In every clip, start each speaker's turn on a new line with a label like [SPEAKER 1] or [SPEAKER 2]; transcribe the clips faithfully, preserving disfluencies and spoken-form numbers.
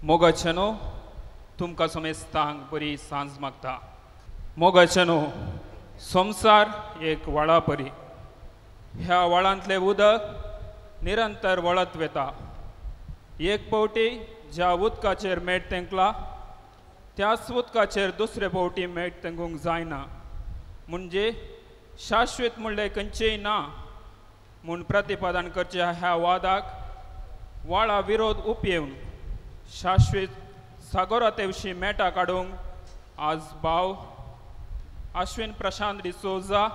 [SPEAKER 1] मोगाचेनो तुमकां समेस्तांक बरी सांज मागता. मोगाचेनो संसार एक व्हाळा परी. ह्या व्हाळांतलें उदक निरंतर वळत वेता. एक पावटी ज्या उदकाचेर मेट तेंकला त्याच उदकाचेर दुसरे पावटी मेट तेंकूंक जायना. म्हणजे शाश्वत म्हणलें खंयचेय ना म्हूण प्रतिपादन करच्या ह्या वादाक व्हाळा विरोध उपयेवन शाश्वत सागोरा विशीं मेटां काडूंक आज भाव अश्विन प्रशांत डिसोजा,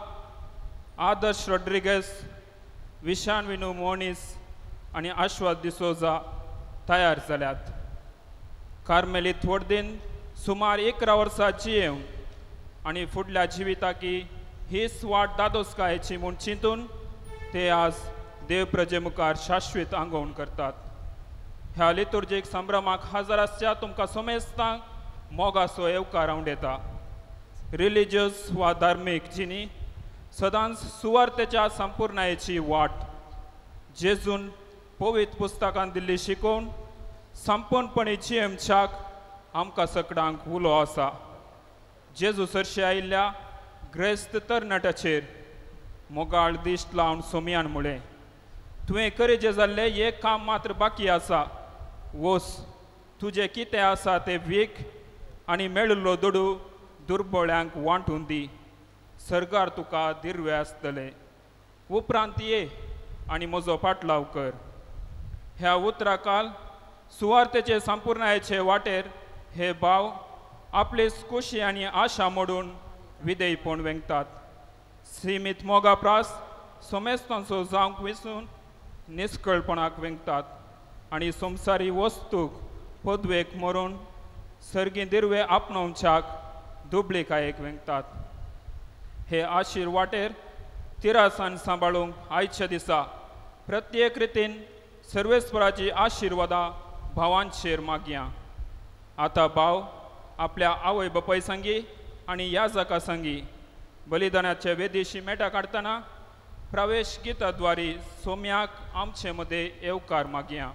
[SPEAKER 1] आदर्श रॉड्रिगेज, विशान विनू मोनीस आनी आश्वाद डिसोजा तयार जाल्यात. कार्मेलीत वर्दीन सुमार इकरा वर्सां जियेवन आनी फुडल्या जिविताकी हीच वाट दादोसकायेची म्हूण चिंतून ते आज देव प्रजे मुखार शाश्वत आंगवण करतात. ह्या लितुर्जीक संभ्रमाक हजर आसच्या तुमकां समेस्तांक मोगाचो येवकार हांव येता. रिलिजियस वा धार्मीक जिणी सदांच सुवार्थेच्या संपूर्णायेची वाट जेजून पवित्र पुस्तकांत दिल्ली शिकोवन संपूर्णपणी जियेमच्याक आमकां सगळ्यांक उलो आसा. जेजू सरशी आयिल्ल्या ग्रेस्त तरणाट्याचेर मोगाळ दिश्ट लावन सोमयान म्हळें, तुवें करेजे जाल्लें एक काम मात्र बाकी आसा. वोस तुजें कितें आसा तें वीक आनी मेळिल्लो दुडू दुर्बळ्यांक वांटून दी. सरकार तुका दिर्वे आसतले. उपरांत ये आनी म्हजो पाटलाव कर. ह्या उतराकाल सुवार्थेचे संपूर्णायेचे वाटेर हे भाव आपली खोशी आनी आशा मोडून विधेयपण वेंगतात. सीमीत मोगा प्रास सोमेस्तांचो जावंक विसून निश्कळपणाक वेंगतात आनी संवसारी वस्तूक पदवेक मरून सर्गी दिर्वे आपणावच्याक दुबळेकायेक वेंगतात. हे आशीर वाटेर तिरासान सांबाळूंक आयच्या दिसा प्रत्येक रितीन सर्वेस्पराची आशिर्वादां भावांचेर मागया. आतां भाव आपल्या आवय बापाय सांगी आनी याजका सांगी बलिदानाचे वेदेशी मेटां काडटना प्रवेश गिताद्वारी सोम्याक आमचे मदें येवकार मागया.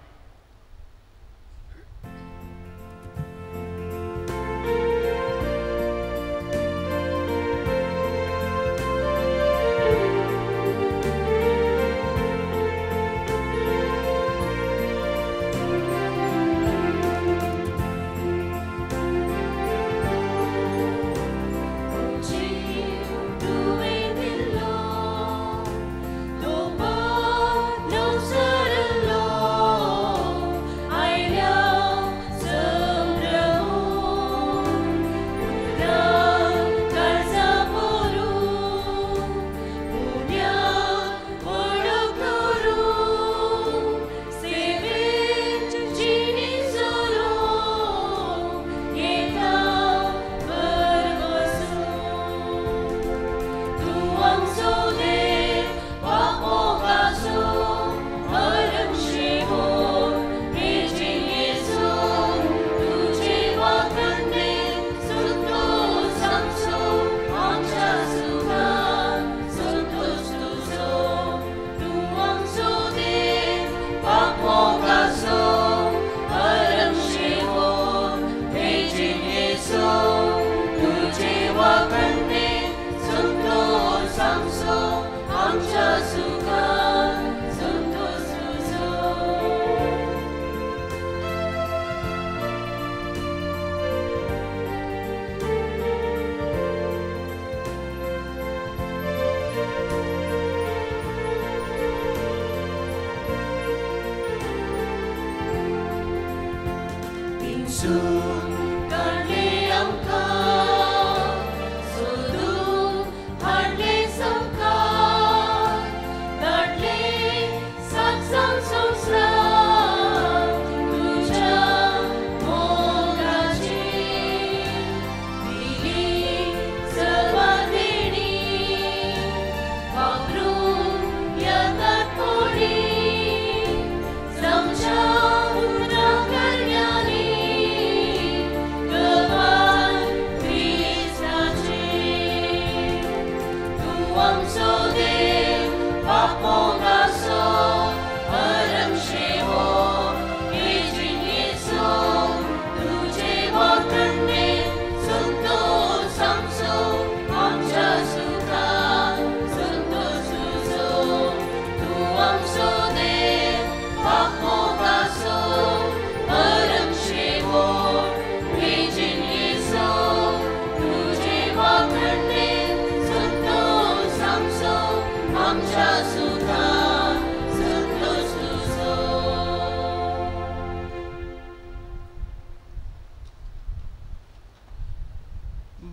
[SPEAKER 2] Some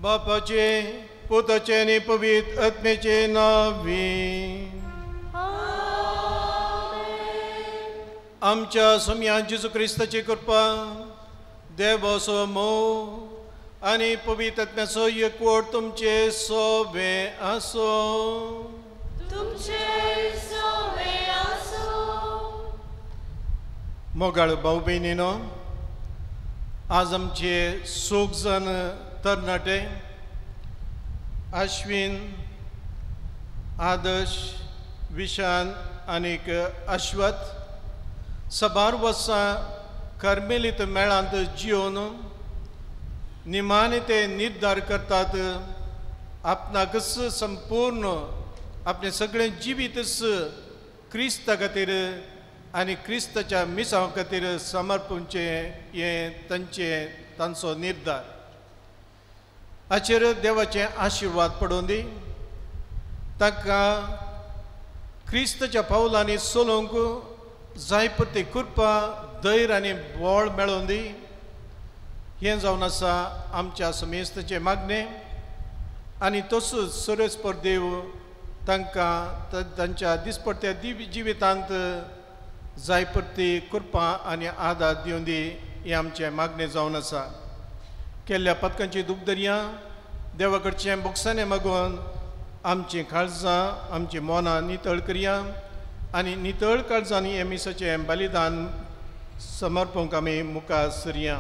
[SPEAKER 2] बापाचे पुताचे आणि पवित्र आत्म्याचे नावी आमच्या सम्या जेजू क्रिस्ताची कृपा देवाचो मोग आनी पवित्र आत्म्याचो एकवट तुमचे सोबे आसो मोगाळ भाऊ बहिणीनो, आज आमचे सोग जण तरणाटे अश्विन, आदर्श, विशान आनीक अश्वथ सबार वर्सां कार्मेलीत मेळांत जिवन निमाणे ते निर्धार करतात आपणाकच संपूर्ण आपले सगळे जिवीतच क्रिस्ता खातीर आनी क्रिस्ताच्या मिसांव खातीर समर्पूंचे हे तांचे तांचो निर्धार हाचेर देवाचे आशिर्वाद पडोवन दी ताका क्रिस्ताच्या पावलांनी चलोवंक जाय पडटी कृपा धैर आनी बळ मेळोवन दी हें जावन आसा आमच्या समेस्ताचे मागणे आनी तसोच सर्वेस्पर देव तांकां तांच्या दिसपट्ट्या जिवितांत जाय पडटी कृपा आनी आदार दिवन दी हें आमचें मागणें जावन आसा. केल्ल्या पथकांची दुखदर्या देवा कडचें बोगसाणें मागून आमचीं काळजां आमचीं मोनां नितळ करया आनी नितळ काळजांनी हे मिसाचें बलिदान समर्पूंक आमी मुखार सरया.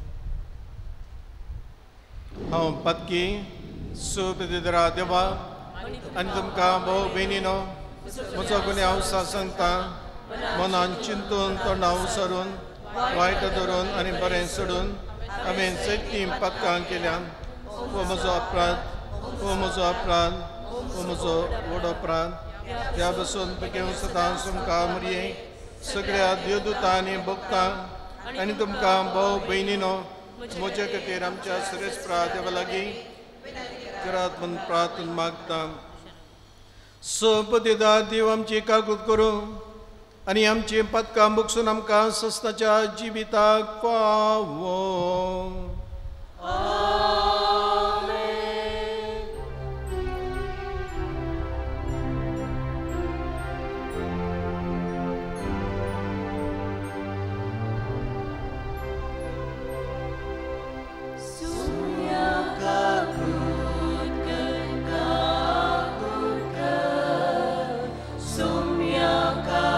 [SPEAKER 2] हांव पत्की सुबेदारा देवा आनी तुमकां भाव भयणीनो म्हजो गुन्हे हांव सांगता मनान चिंतून तोंडां उसरून वायट धरून आनी बरें सोडून हांवें जायतीं पथकां केल्यां. हो म्हजो अपराध हो म्हजो अपराध हो म्हजो व्हड अपराध. ह्या बसून पेकेव सदां तुमकां मरये सगळ्या देवदूतां आनी भक्तां आनी तुमकां भाव भयणीनो म्हजे खातीर आमच्या सर्वेस्परा देवा लागीं करात म्हूण प्रार्थना मागता. सपदेदार देव आमची काकूत करूं आनी आमची पथकां बगसून आमकां सस्ताच्या जिविताक पावो.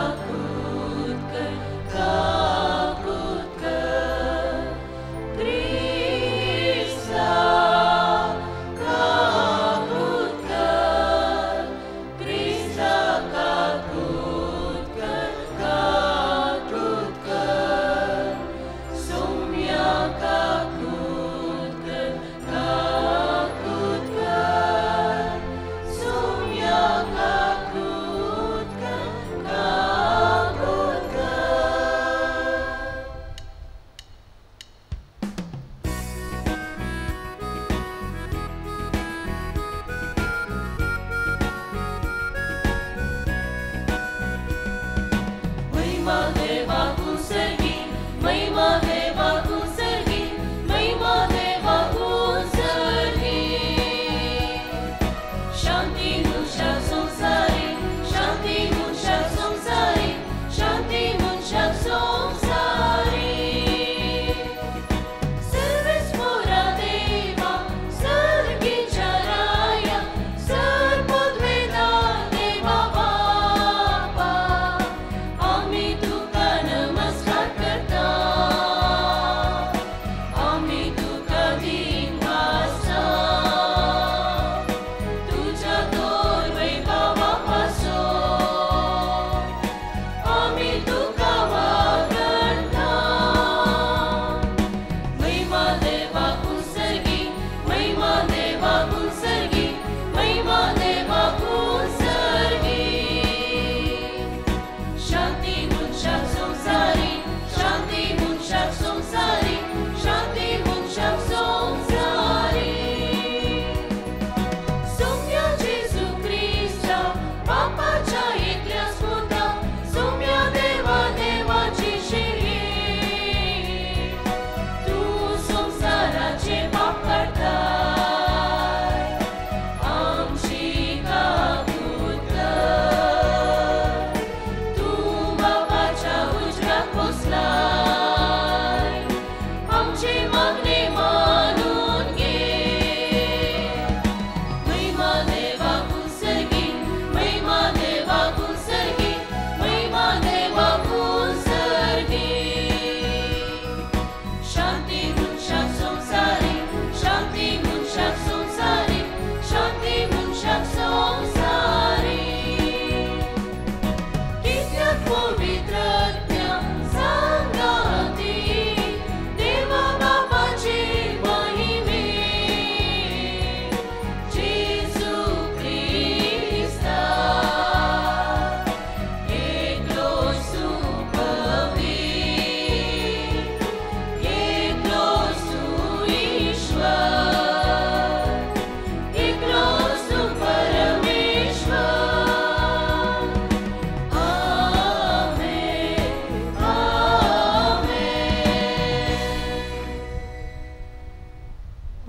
[SPEAKER 3] Three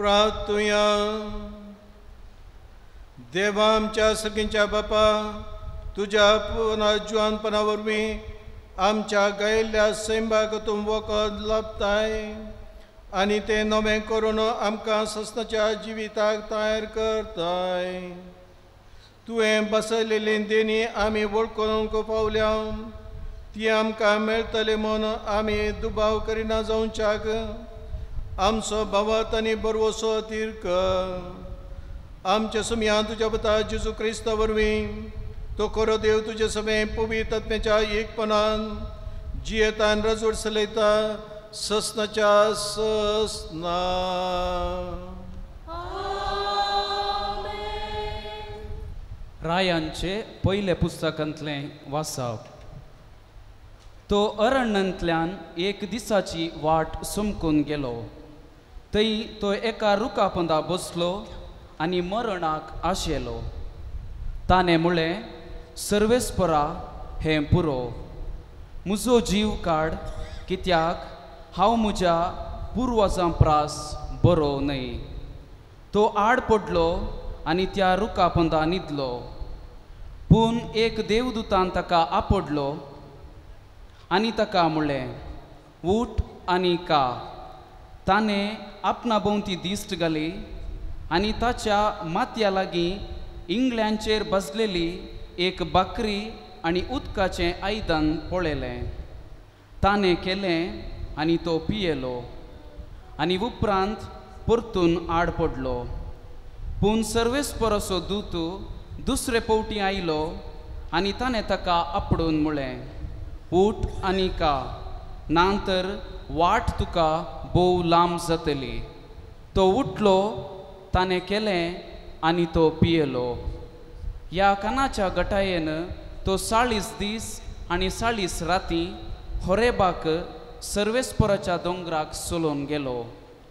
[SPEAKER 2] प्रार्थुया. देवा आमच्या सगळ्यांच्या बापा, तुझ्या जुवानपणा वरवीं आमच्या गायिल्ल्या सैंबाक तूं वखद लाभताय आनी ते नवें करून आमकां ससनाच्या जिविताक तयार करताय. तुवें बसयलेली देणी आमी वळखूंक पावल्या, ती आमकां मेळटली म्हूण आमी दुबाव करिना जावच्याक आमचो भावात आनी बरवसो तीर्क. आमच्या सुमया तुज्या पुता जेजू क्रिस्ता वरवीं तो खरो देव तुजे सगळें पवित्र आत्म्याच्या एकपणान जियेतान रजवट चलयता ससनाच्या ससना.
[SPEAKER 3] रायांचे पयले पुस्तकांतलें वाचप. तो अरण्यांतल्यान एक दिसाची वाट सुमकून गेलो. थंय तो एका रुखा पोंदा बसलो आनी मरणाक आशेलो. ताणें म्हळें, सर्वेस्परा हें पुरो, म्हजो जीव काड, कित्याक हांव म्हज्या पुर्वजां प्रास बरो न्हय. तो आड पडलो आनी त्या रुखा पोंदा न्हिदलो. पूण एक देवदूतान ताका आपडलो आनी ताका म्हळें, उठ आनी का. ताणें आपणा भोंवती दिश्ट घाली आनी ताच्या माथ्या लागीं इंगळ्यांचेर बसलेली एक बकरी आनी उदकाचें आयदन पळयलें. ताणें केलें आनी तो पियेलो आनी उपरांत परतून आड पडलो. पूण सर्वेस्पराचो दूत दुसरे फावटी आयलो आनी ताणें ताका आपडून म्हळें, उठ आनी का, नांतर वाट तुका भोव लांब जातली. तो उठलो, ताणें केलें आनी तो पियेलो. ह्या कानाच्या गटायेन तो चाळीस दीस आनी चाळीस राती होरेबाक सर्वेस्पराच्या दोंगराक चलोवन गेलो.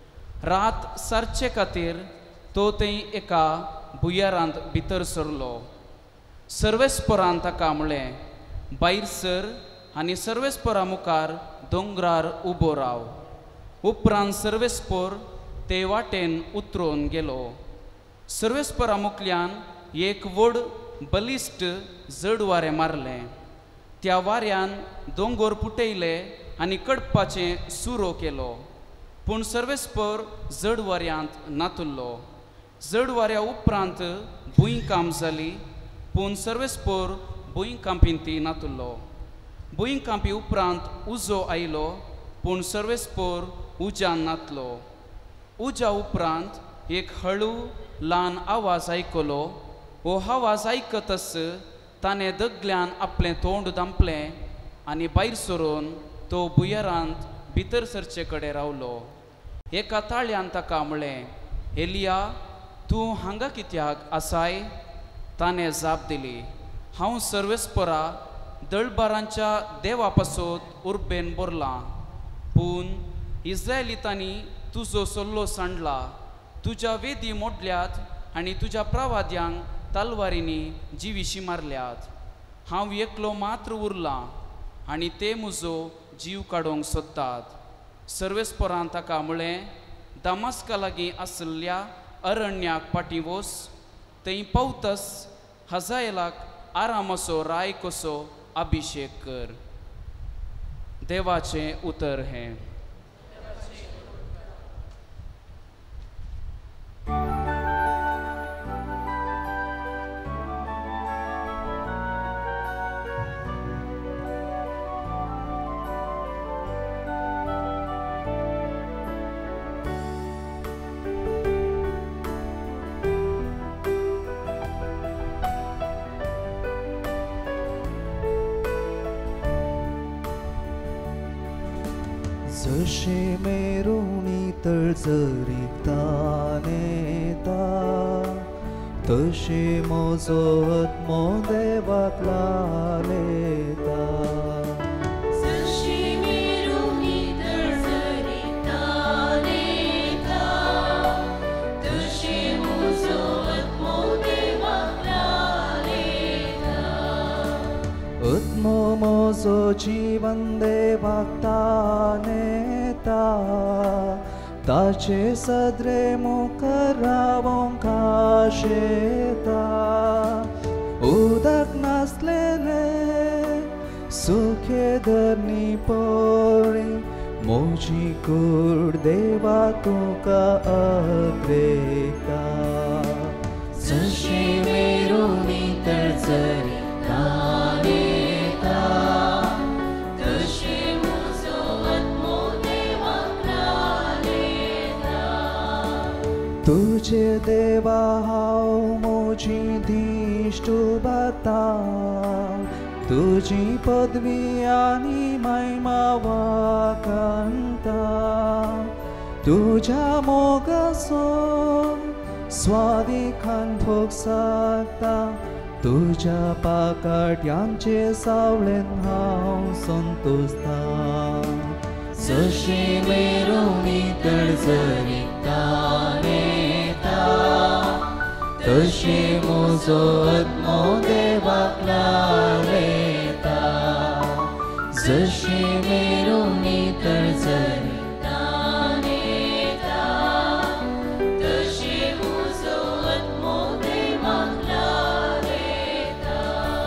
[SPEAKER 3] रात सारचे खातीर तो थंय एका बुयरांत भितर सरलो. सर्वेस्परान ताका म्हळें, भायर सर आनी सर्वेस्परा मुखार दोंगरार उबो राव. उपरांत सर्वेस्पर ते वाटेन उतरून गेलो. सर्वेस्परा मुखल्यान एक व्हड बलिश्ट जड वारें मारलें. त्या वाऱ्यान दोंगर फुटयले आनी कडपाचें सुरो केलो. पूण सर्वेस्पर जड वाऱ्यांत नातुल्लो. जड वाऱ्या उपरांत भुंयकांप जाली, पूण सर्वेस्पर भुंयकांपिंती नातुल्लो. भुंयकांपी उपरांत उजो आयलो, पूण सर्वेस्पर उज्यान नातलो. उज्या उपरांत एक हळू ल्हान आवाज आयकलो. हो आवाज आयकतच ताणें दगल्यान आपलें तोंड धांपलें आनी भायर सरून तो बुयरांत भितर सरचे कडेन रावलो. एका ताळ्यान ताका म्हळें, एलिया, तूं हांगा कित्याक आसाय? ताणें जाप दिली, हांव सर्वेस्परा दळबारांच्या देवा पासत उर्बेन बरलां. पूण इस्रायलितांनी तुजो सल्लो सांडला. तुज्या वेदी मोडल्यात आनी तुज्या प्रवाद्यांक तलवारींनी जिवीशी मारल्यात. हांव एकलो मात्र उरलां आनी ते म्हजो जीव काडूंक सोदतात. सर्वेस्परान ताका म्हळें, दमास्का लागीं आसल्या अरण्याक फाटीं वच. थंय पावतस हजाएलाक आरामाचो राय कसो अभिशेक कर. देवाचें उतर हें.
[SPEAKER 4] जशे मेरुणी तळजरीता नेता, तशे म्हजो आत्मो देवाक लालेता.
[SPEAKER 5] जशी मेरुणी तळजरीता नेता, तशे म्हजो आत्मो देवाक लालेता.
[SPEAKER 4] आत्मो म्हजो जीवन देवाक नेता, ताचे सदरे मुखारावोंक आशेता उदक नासलेले सुखे धरणी पडी मोची कूड देवा तुका अग्रेता
[SPEAKER 5] जशे मेरुनी तळसरी तानेता तशे म्हजो आत्मो देवाक लालेता
[SPEAKER 4] तुझे देवा हांव मोची दिश्ट उबारता तुझी पदवी आनी महिमा वाकांता तुझ्या मोगाचो स्वादिकान भोग सागता तुझ्या पाकाट्यांचे सावळेन हांव संतोसता
[SPEAKER 5] जशे मेरुनी तळसरी तानेता तशे म्हजो आत्मो देवाक लालेता जशे मेरुनी तळसरी तानेता तशे म्हजो आत्मो देवाक लालेता.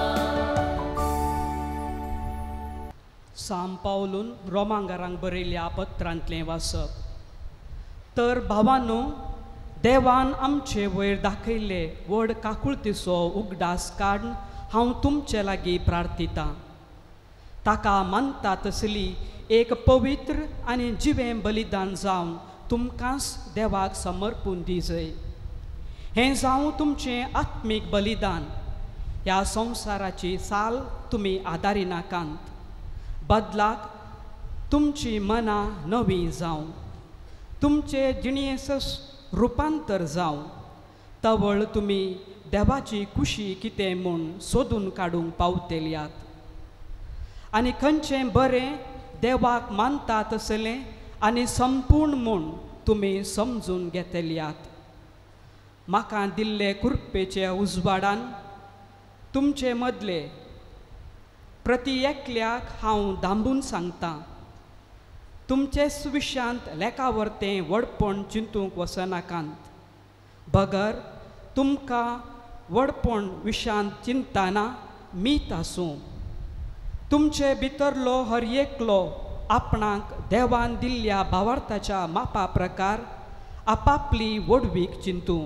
[SPEAKER 6] साम पावलून रोमांगारांक बरयल्या पत्रांतलें वाचप. तर भावांनो, देवान आमचे वयर दाखयले व्हड काकुळतीचो उगडास काडून हांव तुमचे लागीं प्रार्थितां. ताका मानता तसली एक पवित्र आनी जिवें बलिदान जावन तुमकांच देवाक समर्पून दिजय. हें जावं तुमचें आत्मीक बलिदान. ह्या संवसाराची साल तुमी आदारिनाकांत. बदलाक तुमची मनां नवीं जावं, तुमचे जिणयेचो रुपांतर जावं, तवळ तुमी देवाची खुशी कितें म्हूण सोदून काडूंक पावतेल्यात. आनी खंयचें बरें देवाक मानता तसलें आनी संपूर्ण म्हूण तुमी समजून घेतल्यात. म्हाका दिल्ले कृपेचे उजवाडान तुमचे मदले प्रति एकल्याक हांव दांबून सांगतां, तुमचे सुविशांत लेखावर्तें व्हडपण चिंतूंक वचनाकांत. बगर तुमकां व्हडपण विशांत चिंतना मीत आसूं. तुमचे भितरलो हर एकलो आपणाक देवान दिल्ल्या भावार्थाच्या मापा प्रकार आपापली वडवीक चिंतूं.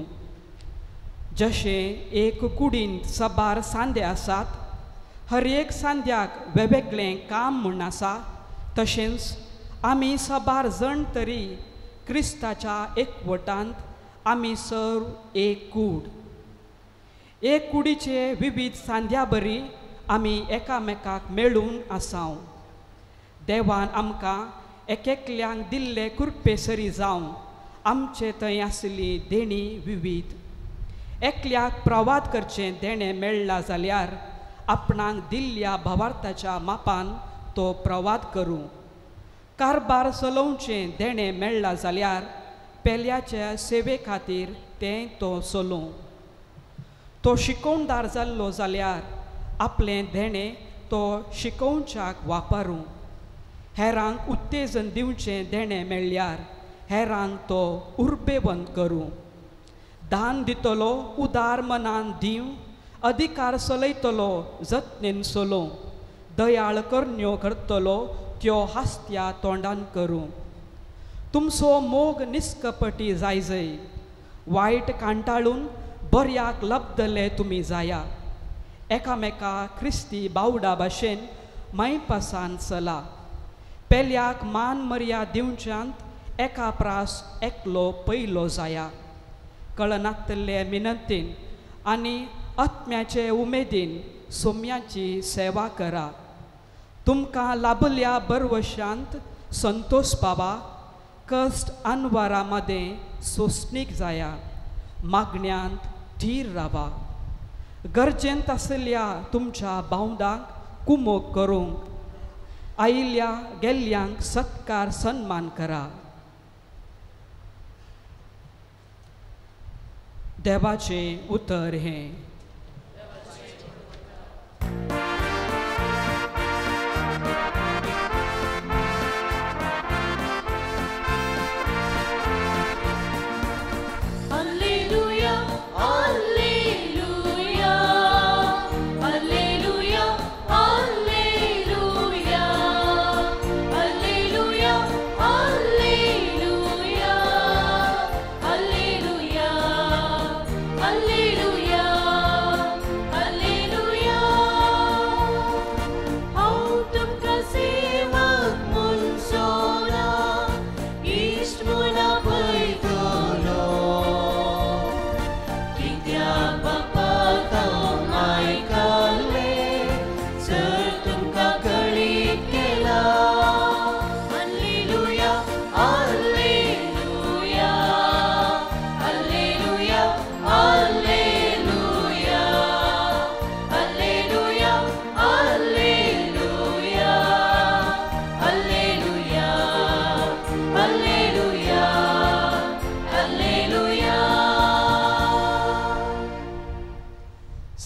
[SPEAKER 6] जशें एक कुडींत सबार सांदे आसात, हर एक सांद्याक वेगवेगळें काम म्हूण आसा, तशेंच आमी सबार जण तरी क्रिस्ताच्या एकवटांत आमी सर्व एक कूड. एक कुडीचे विविध सांद्या बरी आमी एकामेकाक मेळून आसाव. देवान आमकां एकेकल्यांक दिल्ले कृपेसरी जावन आमचे थंय आसली देणी विविध. एकल्याक प्रवाद करचें देणें मेळ्ळां जाल्यार आपणाक दिल्ल्या भावार्थाच्या मापान तो प्रवाद करूं. कारबार चलोवचें देणें मेळ्ळां जाल्यार पेल्याच्या सेवे खातीर तें तो चलोवं. तो शिकोवणदार जाल्लो जाल्यार आपलें देणें तो शिकोवच्याक वापरूं. हेरांक उत्तेजन दिवचें देणें मेळ्ळ्यार हेरांक तो उर्बेवंत करूं. दान दितलो उदार मनान दिवं, अधिकार चलयतलो जतनेन चलोवं, दयाळ करण्यो करतलो त्यो हास्त्या तोंडान करूं. तुमचो मोग निश्कपटी जायजय, वायट कांटाळून बऱ्याक लबदले तुमी जाया. एकामेका क्रिस्ती बावडा भाशेन मैपासान चला. पेल्याक मान मर्या दिवच्यांत एका प्रास एकलो पयलो जाया. कळनातले मिनंतीन आनी आत्म्याचे उमेदीन सोम्याची सेवा करा. तुमकां लाभल्या बरवशांत संतोष पावा. कश्ट आनवारा मदें सोंसणीक जाया. मागण्यांत धीर रावा. गरजेंत आसल्या तुमच्या बावदांक कुमोग करूंक आयिल्ल्या गेल्ल्यांक सत्कार सन्मान करा. देवाचें उतर हें.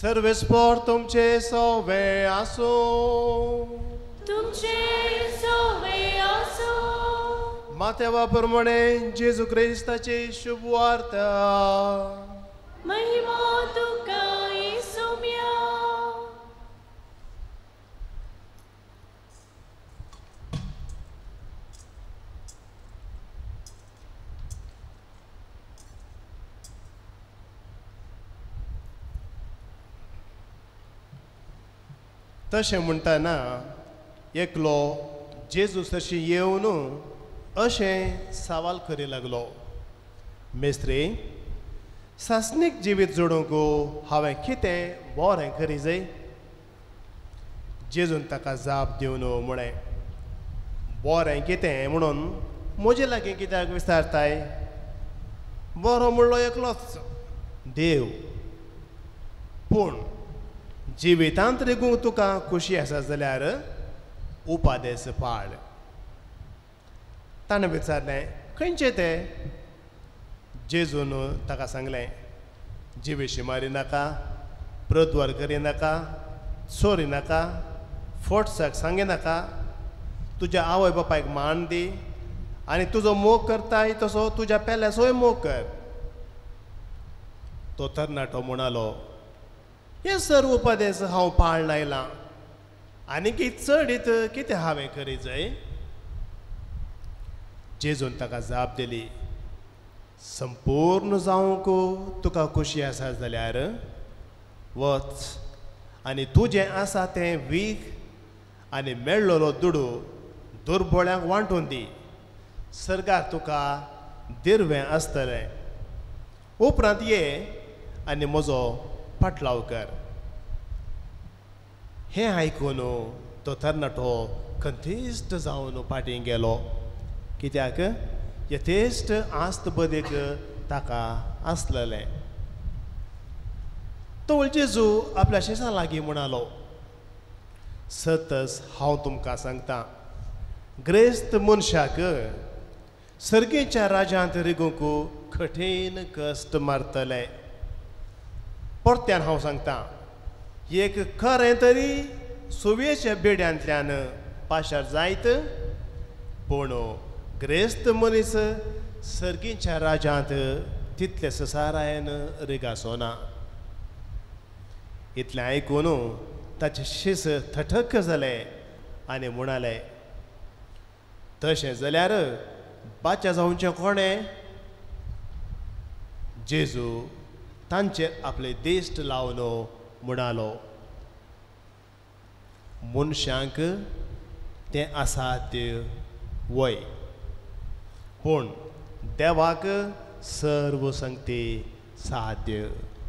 [SPEAKER 2] सर्वेस्पोर तुमचे सवे आसो
[SPEAKER 5] तुमचे सोवे आसो
[SPEAKER 2] मातेवा प्रमाणे जेजू क्रिस्ताची शुभ वार्ता
[SPEAKER 5] महिमा तुका येसुम्या
[SPEAKER 2] तशें म्हणटाना एकलो जेजू तशी येवन अशें सवाल करी लागलो मेस्त्री सासणीक जिवीत जोडूंक हांवें कितें बरें करी जाय जेजून ताका जाप दिवन म्हळें बरें कितें म्हणून म्हजे लागीं कित्याक विचारताय बरो म्हणलो एकलोच देव पूण जिवितांत रेगूंक तुका खुशी आसा जाल्यार उपादेस पाड ताणें विचारलें खंयचें तें जेजून ताका सांगलें जिवेशी मारी नाका प्रद्वार करी नाका चोरी नाका फोटसाक सांगी नाका तुज्या आवय बापायक मान दी आनी तुजो मोग करताय तसो तुज्या पेल्याचोय मोग कर तो तरणाटो म्हणालो हे सर्व उपदेश हांव पाळून आयलां आनी की चडीत कितें हांवें करी जाय जेजून ताका जाप दिली संपूर्ण जावंक तुका खुशी आसा जाल्यार वच आनी तुजें आसा तें वीख आनी मेळ्ळलो दुडू दुर्बळ्यांक वांटून दी सर्गाक तुका दिर्वें आसतलें उपरांत ये आनी म्हजो फाटलाव कर हें आयकून तो तरणाटो खंतिश्ट जावन फाटीं गेलो कित्याक यथेश्ट आस्त बदेक ताका आसलेलें तो जेजू आपल्या शेजां लागीं म्हणालो सतस हांव तुमकां सांगतां ग्रेस्त मनशाक सर्गेच्या राज्यांत रिगूंक कठीण कश्ट मारतले परत्यान हांव सांगतां एक खरें तरी सुवेच्या बेड्यांतल्यान पाशार जायत पूण ग्रेस्त मनीस सर्गीच्या राज्यांत तितले ससारायन रिगासोना इतलें आयकून ताचे शीस थठक जाले आनी म्हणाले तशें जाल्यार बाच्या जावचें कोणें जेजू तांचेर आपले देश्ट लावन म्हणालो मनशांक तें असाध्य वय पूण देवाक सर्व संगती साध्य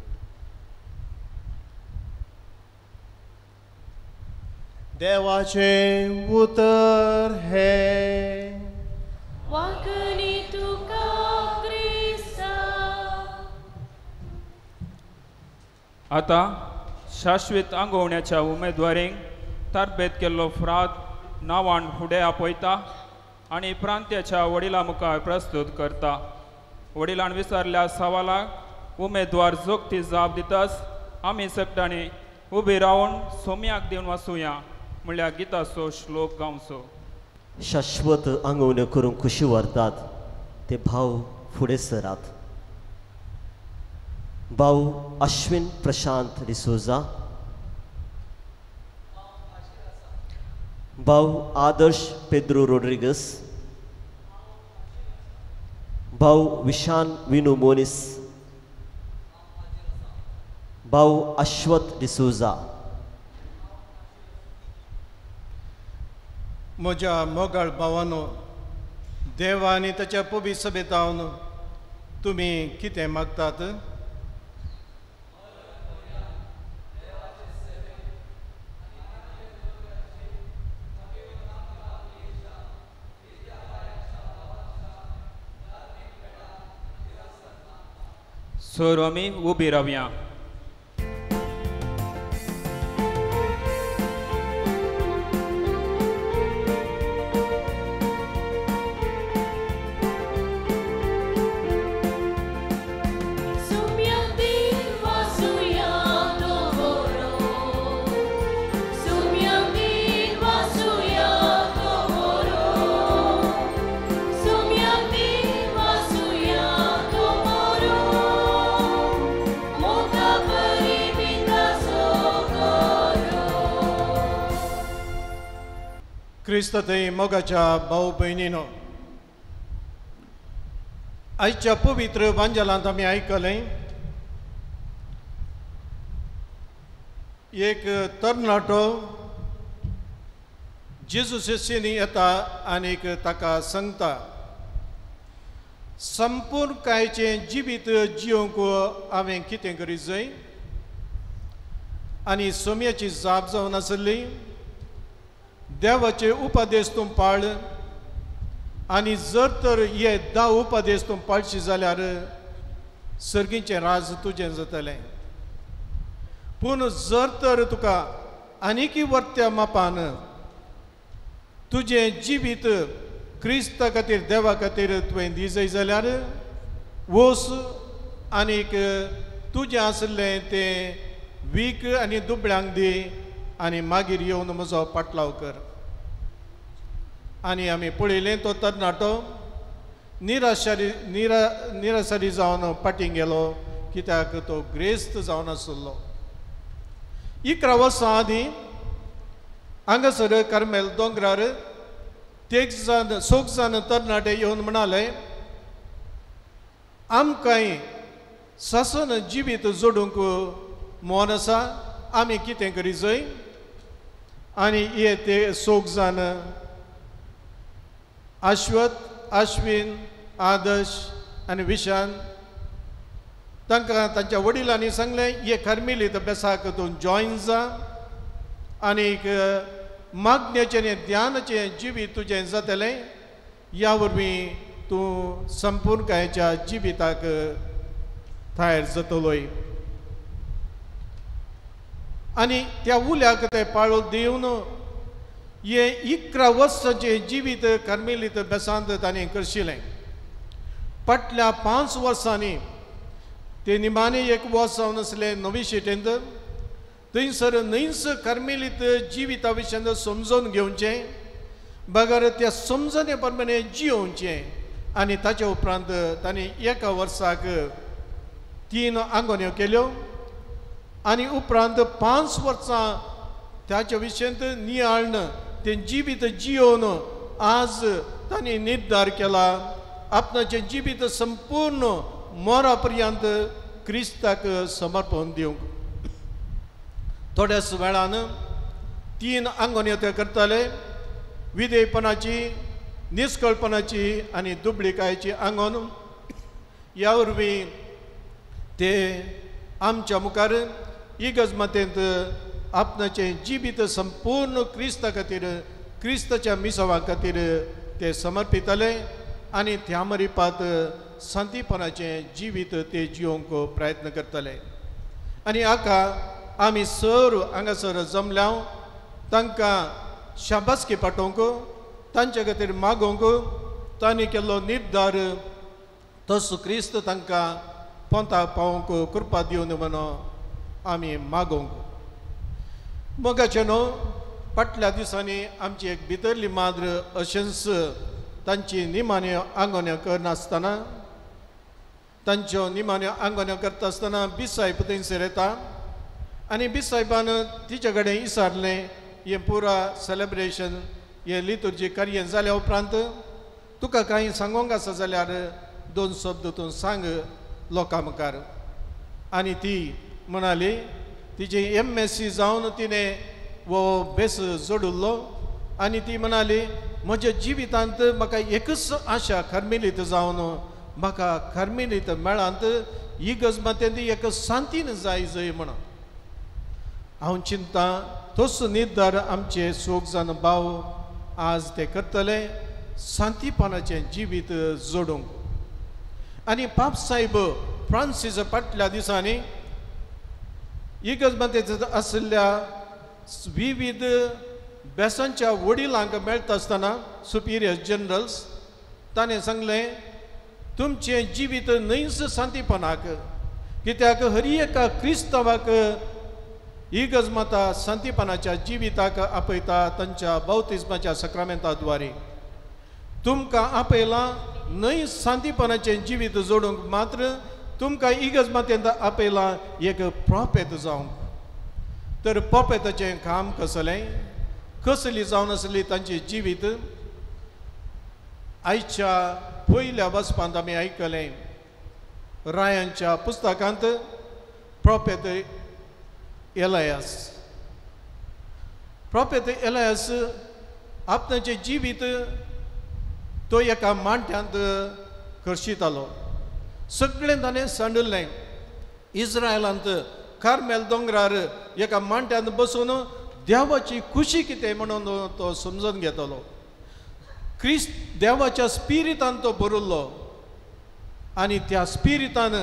[SPEAKER 2] देवाचें उतर हे
[SPEAKER 5] वाकणी तुका क्रिस्ता
[SPEAKER 1] आता शाश्वत आंगवण्याच्या उमेदवारींक तारबेत केल्लो फ्राद नांवान फुडें आपयता आनी प्रांत्याच्या वडिलां मुखार प्रस्तूत करता वडिलांन विचारल्या सवालाक उमेदवार जोगती जाप दितास आमी सगळ्यांनी उबी रावन सोम्याक दिवन वचुया म्हणल्यार गिताचो श्लोक गावचो
[SPEAKER 7] शाश्वत आंगवण्यो करूंक खुशी व्हरतात ते भाव फुडें सरात भाऊ अश्विन प्रशांत डिसोजा भाऊ आदर्श पेद्रो रोड्रिगस भाऊ विशान विनू मोनिस भाऊ अश्वत डिसोजा
[SPEAKER 2] म्हज्या मोगाळ भावानो देवा आनी ताच्या पबी सभेतावन तुमी कितें मागतात
[SPEAKER 1] सर आमी उबी रावया
[SPEAKER 5] सोम्या देव वासुया दोगो
[SPEAKER 2] क्रिस्त थंय मोगाच्या भाव भयणीनो, आयच्या पवित्र वांजलांत आमी आयकलें एक तरणाटो जेजू शिश्यांनी येता आनीक ताका सांगता, संपूर्ण कांयचें जिवीत जियोंक हांवें कितें करीत जाय, आनी सोम्याची जाप जावन आसली, देवाचे उपदेश तूं पाळ, आनी जर तर हे धा उपदेश तूं पाळशी जाल्यार सर्गीचें राज तुजें जातलें. पूण जर तर तुका आनीक वर्त्या मापान तुजें जिवीत क्रिस्ता खातीर देवा खातीर तुवें दी जाय जाल्यार वोस आनीक तुजें आसलें तें वीक आनी दुबळ्यांक दी आनी मागीर येवन म्हजो पाटलाव कर. आनी आमी पळयलें तो तरणाटो निराशारी निरा निराशारी जावन पाटी गेलो, कित्याक तो ग्रेस्त जावन आसलो. इकरा वर्सां आदीं हांगासर कार्मेल दोंगरार तेग जाण सोग जाण तरणाटे येवन म्हणाले, आमकांय सासन जिवीत जोडूंक मोन आसा, आमी कितें करी जाय. आनी हे ते सोग जाण आश्वत, आश्विन, आदर्श आनी विशान तांकां तांच्या वडिलांनी सांगलें, हे कार्मेलीत बेसाक तूं जॉयन जा आनीक मागण्याचें आनी ध्यानाचें जिवीत तुजें जातलें. ह्या वरवीं तूं संपूर्णकायेच्या जिविताक तयार जातलोय. आनी त्या उल्याक ते पाळो दिवन हे इकरा वर्सांचें जिवीत कार्मेलीत बेसांत ताणें करशिल्लें. फाटल्या पांच वर्सांनी ते निमाणें एक वर्स जावन आसलें नवी शेटेंत. थंयसर न्हयच कार्मेलीत जिविता विशयान समजून घेवचें, बगर त्या समजणे प्रमाणे जियोवचें. आनी ताचे उपरांत ताणें एका वर्साक तीन आंगोन्यो केल्यो आनी उपरांत पांच वर्सां त्याच्या विशयांत नियाळन तें जिवीत जियोवन आज ताणें निर्धार केला आपणाचें जिवीत संपूर्ण मोरा पर्यंत क्रिस्ताक समर्पण दिवंक. थोड्याच वेळान तीन आंगोन्यो ते करताले, विधेयपणाची, निश्कळपणाची आनी दुबळीकायेची आंगोन. ह्या वरवीं ते आमच्या मुखार इगर्ज आपणाचें जिवीत संपूर्ण क्रिस्ता खातीर, क्रिस्ताच्या मिसवा खातीर ते समर्पितले आनी त्या मरिपात शांतीपणाचें जिवीत ते जियोंक प्रयत्न करतले. आनी हाका आमी सर हांगासर जमल्या तांकां शाबासकी पाठोवंक, तांचे खातीर मागोवंक, तांणी केल्लो निर्धार तसो क्रिस्त तांकां पोंताक पावोवंक कृपा दिवन म्हणून आमी मागोवंक. मोगाचे न्हू, फाटल्या दिसांनी आमची एक भितरली माद्र अशेंच तांची निमाण्यो आंगोन्यो करनासतना, तांच्यो निमाण्यो आंगोन्यो करता आसतना बिसायब थंयसर येता आनी बिसायबान तिचे कडेन विचारलें, हें पुरा सेलेब्रेशन हें लितुर्जी कार्य जाल्या उपरांत तुका कांय सांगोंक आसा जाल्यार दोन शब्द तूं सांग लोकां मुखार. आनी ती म्हणाली, तिजे एम एस सी जावन तिणें वो बेस जोडिल्लो आनी ती म्हणाली, म्हज्या जिवितांत म्हाका एकच आशा कार्मेलीत जावन म्हाका कार्मेलीत मेळांत ही गजमातेंत एक शांतीन जाय जय म्हणून. हांव चिंता तसो निर्धार आमचे सोग जाण भाव आज ते करतले, शांतीपणाचें जिवीत जोडूंक. आनी पाप साहेब फ्रांसीस फाटल्या दिसांनी इगर्ज आशिल्ल्या विविध बेसांच्या वडिलांक मेळटा आसतना सुपिरियर जनरल्स ताणें सांगलें, तुमचें जिवीत न्हयच शांतीपणाक, कित्याक हर एका क्रिस्तावाक इगर्ज माता शांतीपणाच्या जिविताक आपयता तांच्या बावतिस्माच्या सक्रामेंता द्वारे. तुमकां आपयलां न्हय शांतीपणाचें जिवीत जोडूंक, मात्र तुमकां इगर्ज मातेंत आपयलां एक प्रॉफेत जावंक. तर प्रॉफेताचें काम कसलें? कसली जावन आसली तांची जिवीत आयच्या पयल्या वचपांत आमी आयकलें रायांच्या पुस्तकांत प्रोफेट एलायास प्रोफेट एलायास आपणाचें जिवीत तो एका मांट्यांत करशितालो सगळें ताणें सांडलें इस्रायलांत कार्मेल दोंगरार एका मांट्यांत बसून देवाची खुशी कितें म्हणून तो समजून घेतलो क्रिस्त देवाच्या स्पिरितान तो भरिल्लो आनी त्या स्पिरितान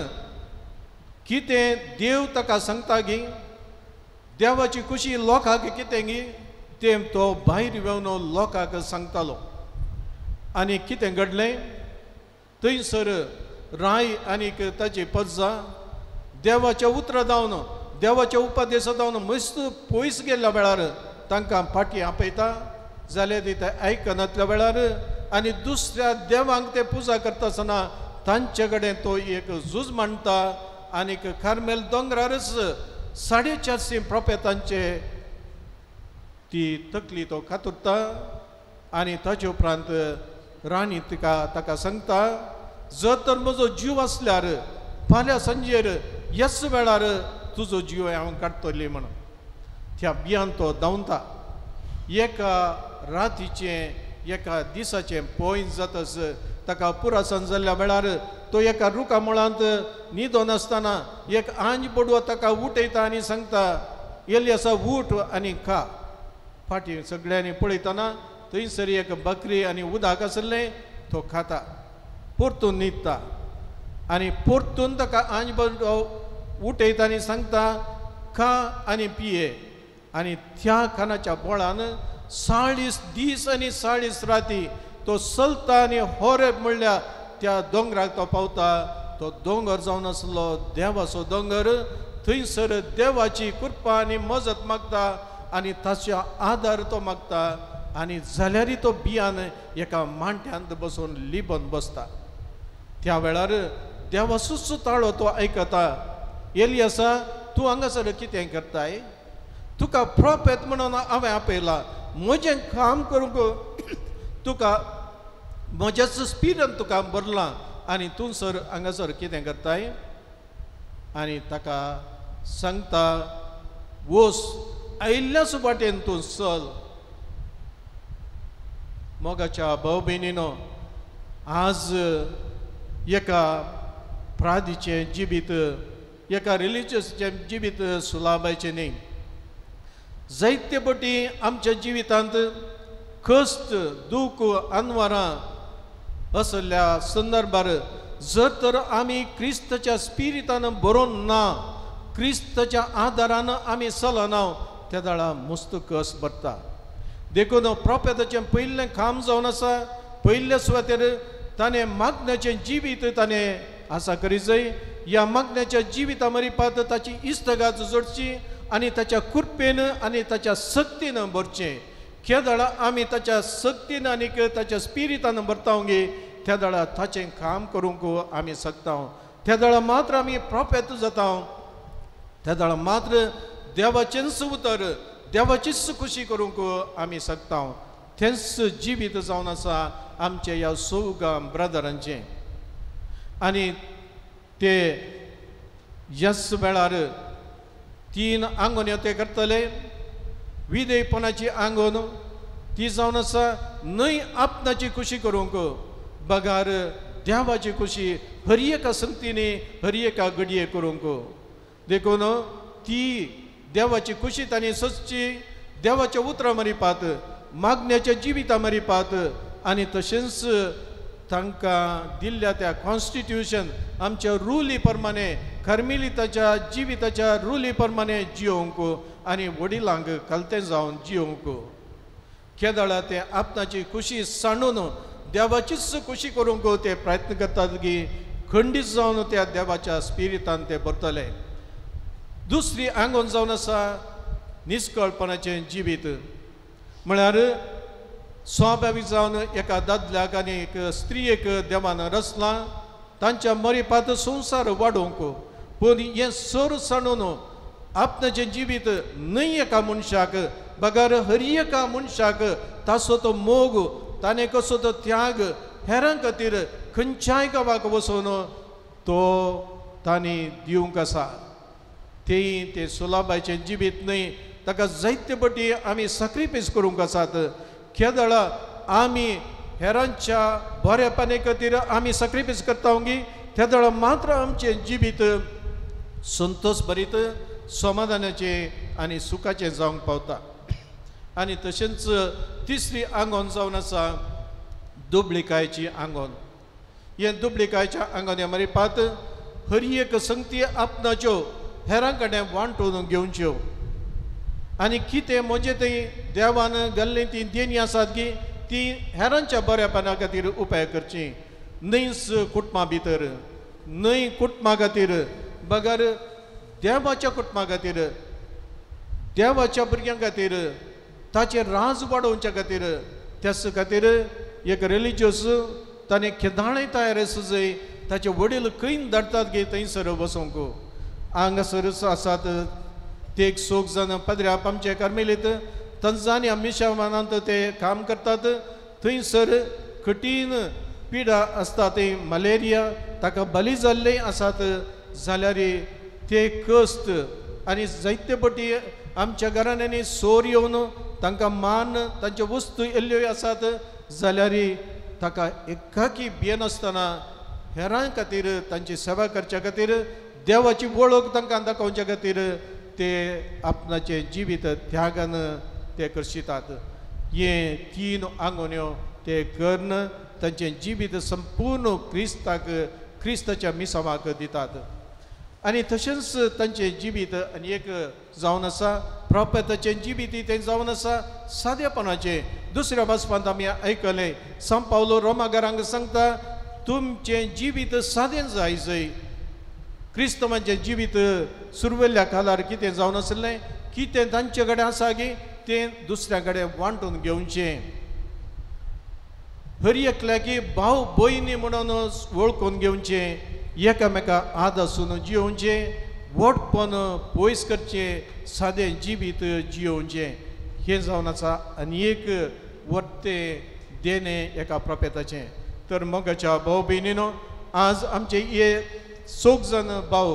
[SPEAKER 2] कितें देव ताका सांगता गी देवाची खुशी लोकांक कितें गी तें तो भायर येवन लोकांक सांगतालो आनी कितें घडलें थंयसर राय आनीक ताची पज्जां देवाचें उतर जावन देवाचे उपदेश जावन मस्त पयस गेल्ल्या वेळार तांकां फाटीं आपयता जाल्यार ती ते आयकनातल्या वेळार आनी दुसऱ्या देवांक ते पुजा करता आसतना तांचे कडेन तो एक झूज मांडटा आनीक कार्मेल दोंगरारच साडे चारशीं प्रोफेतांचे ती तकली तो कातुरता आनी ताचे उपरांत राणी तिका ताका सांगता जर तर म्हजो जीव आसल्यार फाल्यां सांजेर ह्याच वेळार तुजो जीव हांव काडटली म्हणून त्या बियान तो धांवता एका रातीचें एका दिसाचें पोय जातस ताका पुरासन जाल्ल्या वेळार तो एका रुखा मुळांत न्हिदोन आसतना एक आंज बडवो ताका उठयता आनी सांगता एलियासा उठ आनी खा फाटीं सगळ्यांनी पळयतना थंयसर एक बकरी आनी उदक आसलें तो खाता परतून न्हिदता आनी परतून ताका आंज बडवो उठयता आनी सांगता खा आनी पिये आनी त्या खानाच्या बोळान चाळीस दीस आनी चाळीस राती तो चलता आनी होरेब म्हणल्या त्या दोंगराक तो पावता तो दोंगर जावन आसलो देवाचो दोंगर थंयसर देवाची कृपा आनी मजत मागता आनी ताच्या आदार तो मागता आनी जाल्यारय तो बियान एका मांट्यांत बसून लिबन बसता त्या वेळार देवाचो सुताळो तो आयकता एलियासा तूं हांगासर कितें करताय तुका प्रोफेट म्हणून हांवें आपयला म्हजें काम करूंक तुका म्हज्याच स्पिरिटान तुका भरलां आनी तूं सर हांगासर कितें करताय आनी ताका सांगता वोस आयिल्ल्याच वाटेन तूं चल मोगाच्या भाव भयणीनो आज एका प्रादीचें जिवीत एका रिलिजियसचें जिवीत सुलाबायचें न्ही जायते फावटी आमच्या जिवितांत कश्ट दूख आनवारां असल्या संदर्भार जर तर आमी क्रिस्ताच्या स्पिरितान बरोवन ना क्रिस्ताच्या आदारान आमी चलना त्या दाळा मस्त कस भरता देखून प्रोफेताचें पयलें काम जावन आसा पयल्या सुवातेर ताणें मागण्याचें जिवीत ताणें आसा करी जाय ह्या मागण्याच्या जिविता मरिपात ताची इस्तगात जोडची आनी ताच्या कृपेन आनी ताच्या सक्तीन भरचें त्या दाळा आमी ताच्या सक्तीन आनीक ताच्या स्पिरितान भरतावंगे त्या दाळा ताचें काम करूंक आमी शकता त्या दाळा मात्र आमी प्रोफेत जाता त्या दाळा मात्र देवाचेंच उतर देवाचीच खुशी करूंक आमी शकता तेंच जिवीत जावन आसा आमच्या ह्या सौगा ब्रदरांचें आनी ते ह्याच वेळार तीन आंगोन्यो ते करतले विधेयपणाची आंगोन ती जावन आसा न्हय आपणाची खुशी करूंक बगार देवाची खुशी हर एका संगतीने हर एका घडये करूंक देखून ती देवाची खुशी तांणी सचची देवाच्या उतरां मरिपात मागण्याच्या जिविता मरिपात आनी तशेंच तांकां दिल्ल्या त्या कॉन्स्टिट्युशन आमच्या रुली प्रमाणे कार्मेलिताच्या जिविताच्या रुली प्रमाणे जियोंक आनी वडिलांक कलतें जावन जियोंक केदळा ते आपणाची खुशी सांडून देवाचीच खुशी करूंक ते प्रयत्न करतात की खंडीत जावन त्या देवाच्या स्पिरितान ते भरतले दुसरी आंगोन जावन आसा निश्कळपणाचें जिवीत म्हळ्यार स्वाभावीक जावन एका दादल्याक आनी एक स्त्रियेक देवान रचलां तांच्या मरिपात संवसार वाडोवंक पूण हें सर सांडून आपणाचें जिवीत न्हय एका मनशाक बगर हर एका मनशाक तासो तो मोग ताणे कसो तो त्याग हेरां खातीर खंयच्याय गांवाक वचून तो तांणी दिवंक आसा तेय ते सुलाबाचें जिवीत न्हय ताका जायते फावटी आमी सॅक्रिफायस करूंक आसात केदळा आमी हेरांच्या बरेपणे खातीर आमी सॅक्रिफायस करता ओंगी तेदळा मात्र आमचें जिवीत संतोश भरीत समाधानाचें आनी सुखाचें जावंक पावता आनी तशेंच तिसरी आंगोन जावन आसा दुबळिकायची आंगोन हे दुबळिकायच्या आंगोन्या मरेपात हर एक संगती आपणाच्यो हेरां कडेन वांटून घेवच्यो आनी कितें म्हणजे थंय देवान घाल्ली ती देणी आसात की ती हेरांच्या बरेपणा खातीर उपाय करची न्हयच कुटुंबा भितर न्हय कुटुंबा खातीर बगर देवाच्या कुटुंबा खातीर देवाच्या भुरग्यां खातीर ताचें राज वाडोवच्या खातीर त्याच खातीर एक रिलिजियस ताणें केदाळें तयार आसूं जाय ताचे वडील खंय धाडटात गे थंयसर वचोंक हांगासर आसात ते एक सोग जाण पदऱ्याप आमचे कार्मेलीत तंजानिया मिशनांत ते काम करतात थंयसर कठीण पिडा आसता ते मलेरिया ताका बली जाल्ले आसात जाल्यार ते कश्ट आनी जायते फावटी आमच्या घरांनी सोर येवन तांकां मान तांच्यो वस्तू येल्ल्यो आसात जाल्यार ताका एकाकी भियेनासतना हेरां खातीर तांची सेवा करच्या खातीर देवाची वळख तांकां दाखोवच्या खातीर ते आपणाचे जिवीत त्यागान ते करशितात हे तीन आंगोन्यो ते करून तांचें जिवीत संपूर्ण क्रिस्ताक क्रिस्ताच्या मिसावाक दितात आनी तशेंच तांचें जिवीत आनी एक जावन आसा प्रॉफेताचें जिवीत तें जावन आसा सादेपणाचें दुसऱ्या वाचपांत आमी आयकलें सांत पावलो रोमाकारांक सांगता तुमचें जिवीत सादें जाय जंय क्रिस्तवांचें जिवीत सुरवेल्ल्या काळार कितें जावन आसलें कितें तांचे कडेन आसा गे तें दुसऱ्या कडेन वांटून घेवचें हर एकल्याकी भाव भयणी म्हणून वळखून घेवचें एकामेका आदासून जियोवचें वटपण पयस करचें सादें जिवीत जियोवचें हें जावन आसा आनी एक वर्ते देणे एका प्रॉफेताचें तर मोगाच्या भाव भयणीनो आज आमचे हे सोग जाण भाव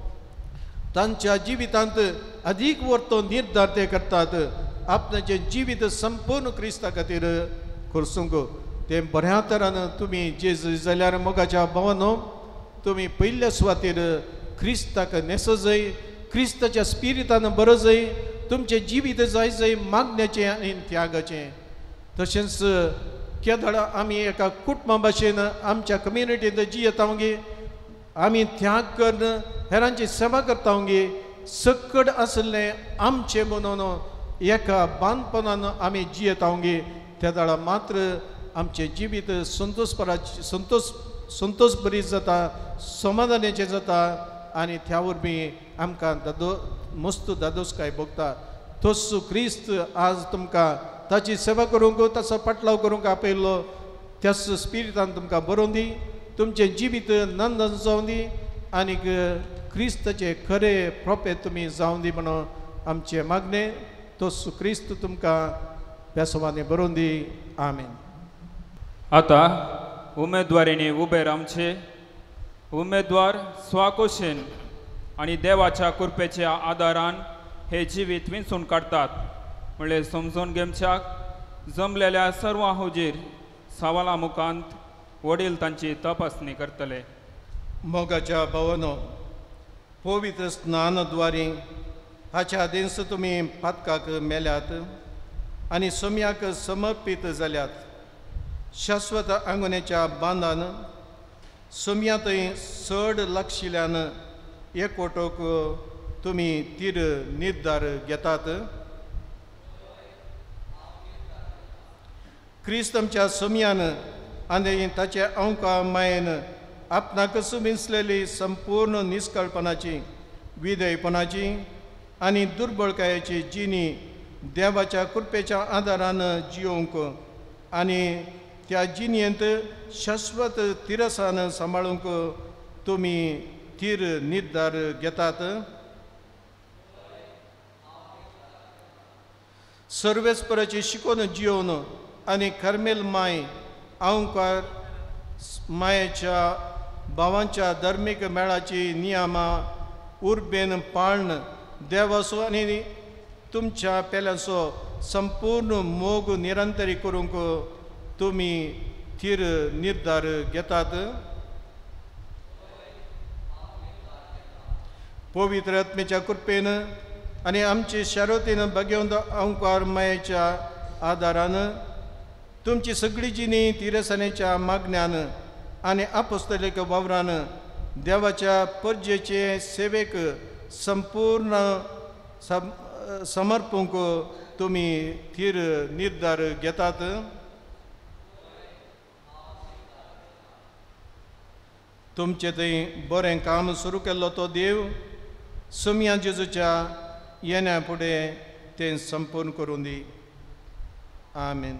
[SPEAKER 2] तांच्या जिवितांत अदीक वर्तो निर्धार ते करतात आपणाचें जिवीत संपूर्ण क्रिस्ता खातीर करसूंक तें बऱ्या तरान तुमी जे जाल्यार मोगाच्या भावानो तुमी पयल्या सुवातेर क्रिस्ताक नेसो जाय क्रिस्ताच्या स्पिरितान बरो जाय तुमचें जिवीत जाय जाय मागण्याचें आनी त्यागाचें तशेंच केदळा आमी एका कुटुंबा भाशेन आमच्या कम्युनिटींत जियेता गे आमी त्याग करून हेरांची सेवा करता गे सकड आसलें आमचें म्हणून एका बांदपणान आमी जियेता गे त्या दाळा मात्र आमचें जिवीत संतोषपराचें संतोष संतोष बरी जाता समाधानाचें जाता आनी त्या वरवीं आमकां दादो मस्त दादोसकाय भोगता तोच क्रिस्त आज तुमकां ताची सेवा करूंक ताचो पाटलाव करूंक आपयल्लो त्याच स्पिरितान तुमकां बरोवन दी तुमचें जिवीत नंदन जावं दी आनीक क्रिस्ताचे खरे प्रोपेत तुमी जावं दी म्हणून आमचें मागणें तोच क्रिस्त तुमकां बेसवानी बरोवन दी आमीन
[SPEAKER 1] आतां उमेदवारींनी उबे रावचे उमेदवार स्वाकोशेन आनी देवाच्या कृपेच्या आदारान हे जिवीत विंचून काडटात म्हणल्यार समजून घेवच्याक जमलेल्या सर्व हुजीर सवाला मुखांत वडील तांची तपासणी करतले
[SPEAKER 2] मोगाच्या भावानो पवित्र स्नानद्वारी हाच्या दिस तुमी पातकाक मेल्यात आनी सोम्याक समर्पीत जाल्यात शाश्वत आंगोनेच्या बांदान सोम्यातय चड लागशिल्ल्यान एकवटोक तुमी तीर निर्धार घेतात क्रिस्त आमच्या सोम्यान आनी ताचे अंका मायेन आपणाक सुमिसलेली संपूर्ण निश्कळपणाची विधेयपणाची आनी दुर्बळकायेची जिणी देवाच्या कृपेच्या आदारान जियोवंक आनी त्या जिणयेंत शाश्वत तिरसान सांबाळूंक तुमी तीर निर्धार घेतात सर्वेस्पराची शिकोवन जियोवन आनी कार्मेल माय आंवकार मायेच्या भावांच्या धर्मीक मेळाची नियमां उर्बेन पाळण देवाचो आनी तुमच्या पेल्याचो संपूर्ण मोग निरंतरी करूंक तुमी थीर निर्धार घेतात. पवित्र आत्मेच्या कृपेन आनी आमचे शारोतीन भगवंत ओंकार मायेच्या आदारान तुमची सगळी जिणी तिरसानेच्या मागण्यान आनी अपोस्तलीक वावरान देवाच्या पर्जेचे सेवेक संपूर्ण सम समर्पूंक तुमी थीर निर्धार घेतात. तुमचे थंय बरें काम सुरू केल्लो तो देव सोम्या जेजूच्या येण्या फुडें तें संपूर्ण करून दी. आमेन.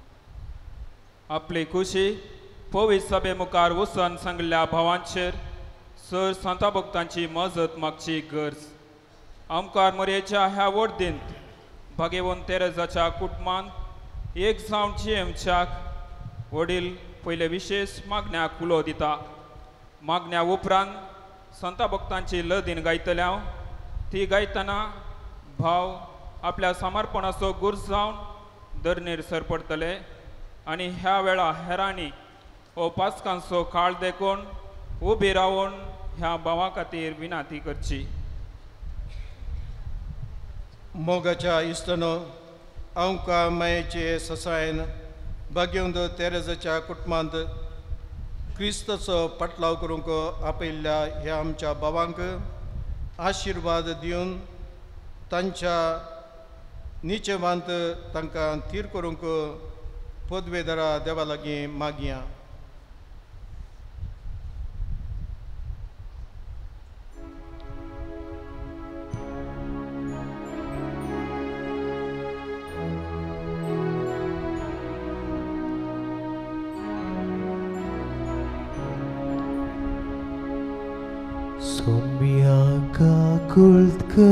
[SPEAKER 1] आपली खुशी पवित्र सभे मुखार वचून सांगल्या भावांचेर सर संता भक्तांची मजत मागची गरज. ओंकार मोरयेच्या ह्या वर्दींत भगवंत तेरेजाच्या कुटुंबांत एक जावन जियेवच्याक वडील पयले विशेष मागण्याक उलो दिता. मागण्या उपरांत संता भक्तांची लदीन गायतल्या ती गायतना भाव आपल्या समर्पणाचो गुर्ज जावन धरणेर सरपडटले आनी ह्या वेळा हेरांनी हो पासकांचो काळ देखून उबी रावन ह्या भावा खातीर विनाती करची.
[SPEAKER 2] मोगाच्या इश्टनो ओंकार मायेचे ससायन भगवंत तेरेजाच्या कुटुंबांत क्रिस्ताचो पटलाव करूंक आपयल्ल्या ह्या आमच्या भावांक आशिर्वाद दिवन तांच्या निचेवांत तांकां थीर करूंक पदवेदारा देवा लागीं मागया.
[SPEAKER 4] Somyaka kultka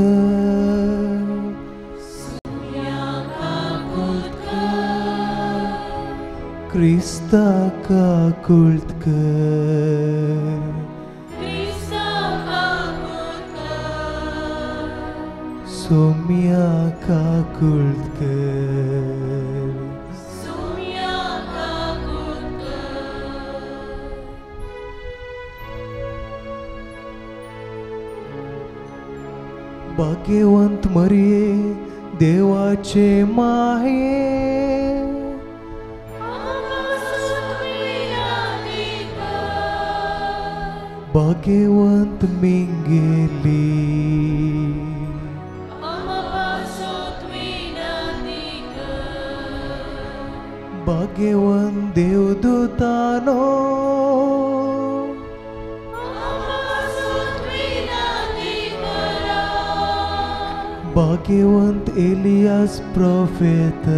[SPEAKER 4] Krista ka kultka Somyaka kultka भाग्यवंत मरिये देवाचे माये भाग्यवंत मिंगेली भाग्यवंत देवदूतानो भाग्यवंत एलियास प्रोफेता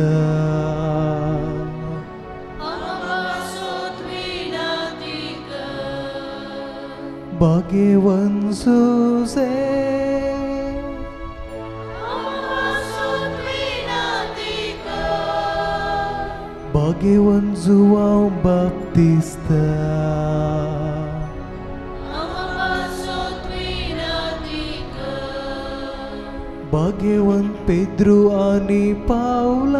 [SPEAKER 4] भाग्यवंत सुसे भाग्यवंत जुआंव बाप्तिस्ता भाग्यवंत पेद्रू आनी पावला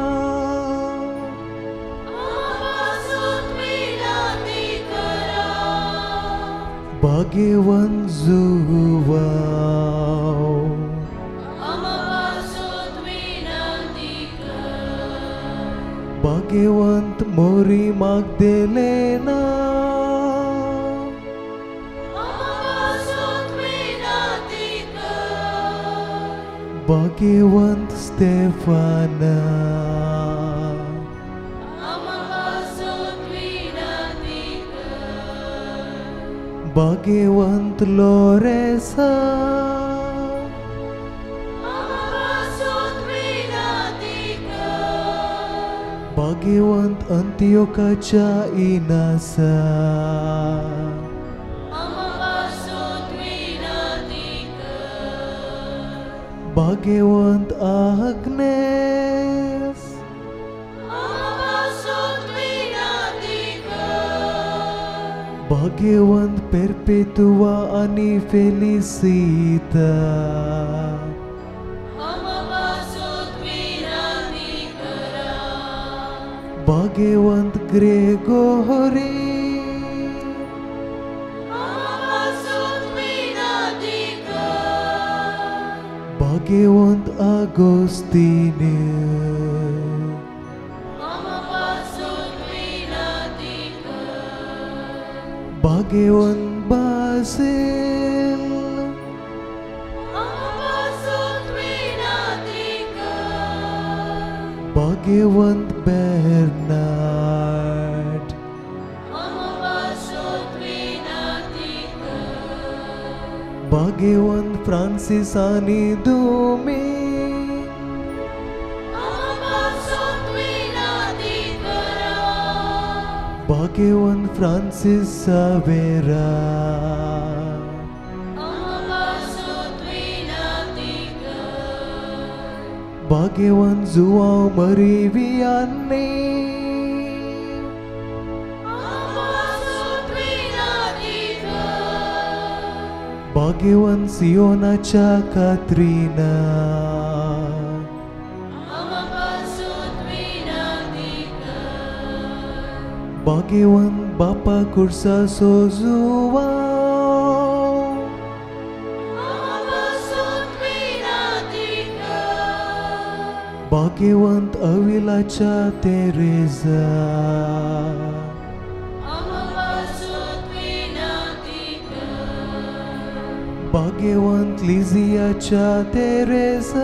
[SPEAKER 4] भाग्यवंत जुवांव भाग्यवंत मोरी मागदलेना भाग्यवंत स्टेफाना भाग्यवंत लोरेसा भाग्यवंत अंत्योकाच्या इनासा भाग्यवंत आग्नेस, भाग्यवंत perpetua आणि फेलिसिता, भाग्यवंत ग्रेगोरी, भाग्यवंत आगोस्तीने, भाग्यवंत बासिल, भाग्यवंत बेर्नार्ड, भाग्यवंत फ्रांसिस आणि दुमी, भाग्यवंत फ्रांसिस सावेरा, भाग्यवंत जुआंव मरिवियानी, भाग्यवंत सियोनाच्या कात्रीना, भाग्यवंत बापा कुर्सा सोजुवा, भाग्यवंत अविलाच्या तेरेजा, भाग्यवंत लिझियाच्या तेरेजा,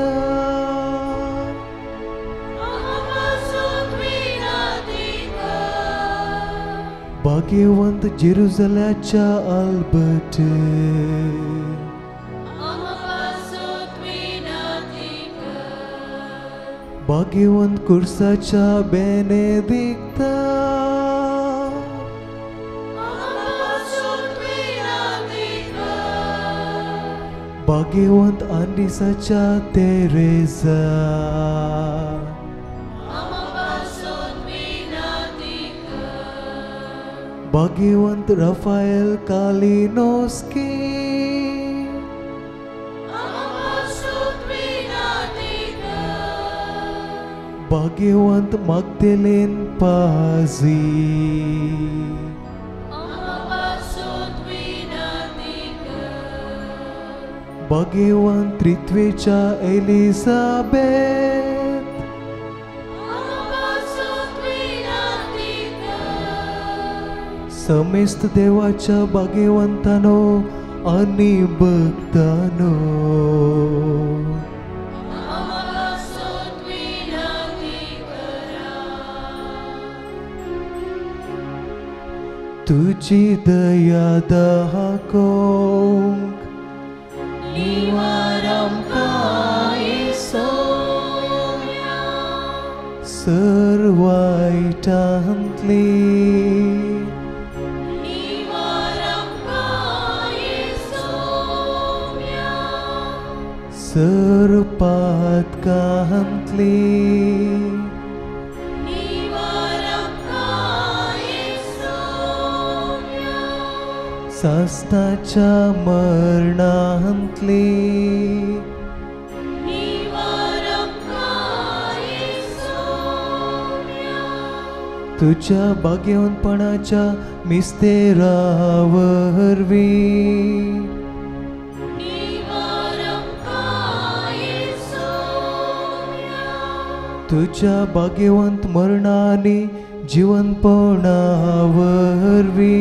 [SPEAKER 4] भाग्यवंत जेरुसलेमच्या अल्बर्ट, भाग्यवंत कुर्साच्या बेनेदिक्ता, भाग्यवंत आंडिसाच्या तेरेजा, भाग्यवंत राफाएल कालिनोस्की, भाग्यवंत मगदलेन पाजी, भाग्यवंत त्रित्वेच्या एलिझाबेथ, समेस्त देवाच्या भाग्यवंतानो आणि भक्तानो, तुझी दया दाखोवंक सर्वायटांतली सर्पातकांतली सासनाच्या मरणांतली तुझ्या भाग्यवंतपणाच्या मिस्तेरावरवी तुझ्या भाग्यवंत मरणाने जीवनपणावरवी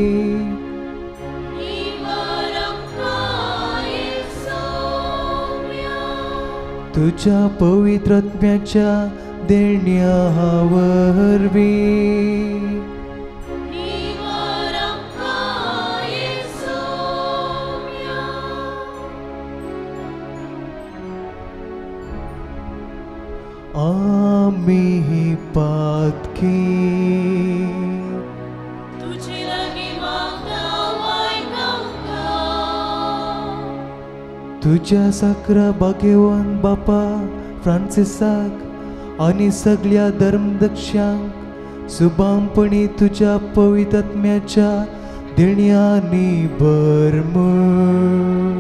[SPEAKER 4] तुझ्या पवित्रात्म्याच्या देण्यावरवी आम्ही पातकी तुझ्या साकरा भाग्यवान बापा फ्रांसिसाक आनी सगळ्या धर्मदक्षांक सुभामपणी तुझ्या पवित्रात्म्याच्या देण्यानी भर म्हण.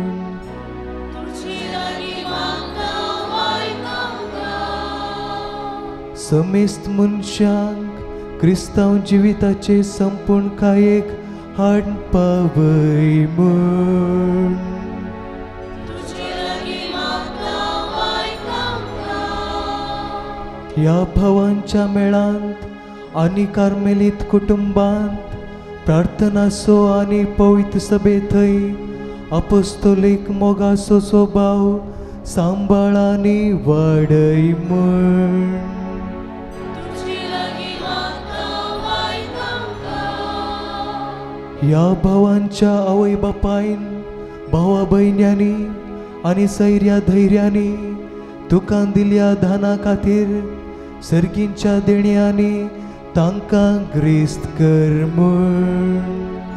[SPEAKER 4] समेस्त मनशांक क्रिस्तांव जिविताचे संपूर्ण कायेक हाडपा वय म्हण. ह्या भावांच्या मेळांत आनी कार्मेलीत कुटुंबांत प्रार्थनासो आनी पवित्र सभे थंय अपोस्तोलीक मोगाचो स्वभाव सांबाळ आनी वाडय म्हण. ह्या भावांच्या आवय बापायन भावा भयण्यांनी आनी सैर्या धैर्यांनी तुका दिल्या दाना खातीर सर्गींच्या देण्यांनी तांकां ग्रेस्त कर म्हण.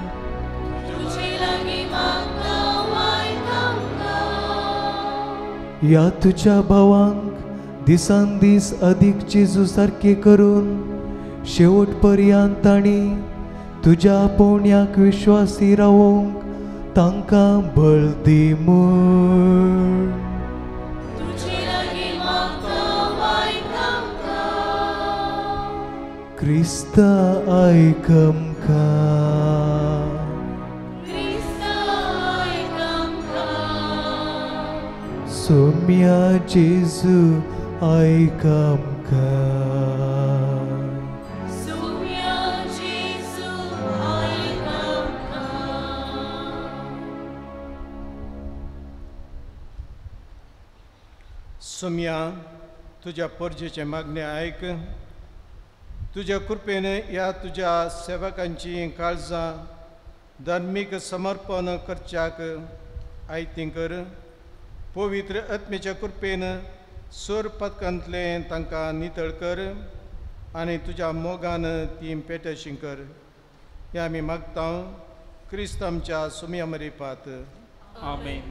[SPEAKER 4] ह्या तुझ्या भावांक दिसान दीस अदीक जेजू सारखे करून शेवट पर्यंत तांणी तुझ्या पोवण्याक विश्वासी रावोंक तांकां बळ दी म्हण. क्रिस्ता आयक आमकां. सोम्या जेजू आयक आमकां.
[SPEAKER 2] सुम्या तुझ्या परजेचे मागणे आयक. तुझ्या कृपेने ह्या तुझ्या सेवकांची काळजां धार्मीक समर्पण करच्याक आयती कर. पवित्र आत्मेच्या कृपेन सोर पदकांतले तांकां नितळ कर आनी तुज्या मोगान ती पेटशी कर. हें आमी मागता क्रिस्त आमच्या सुम्या मरीपात.
[SPEAKER 1] आमेन.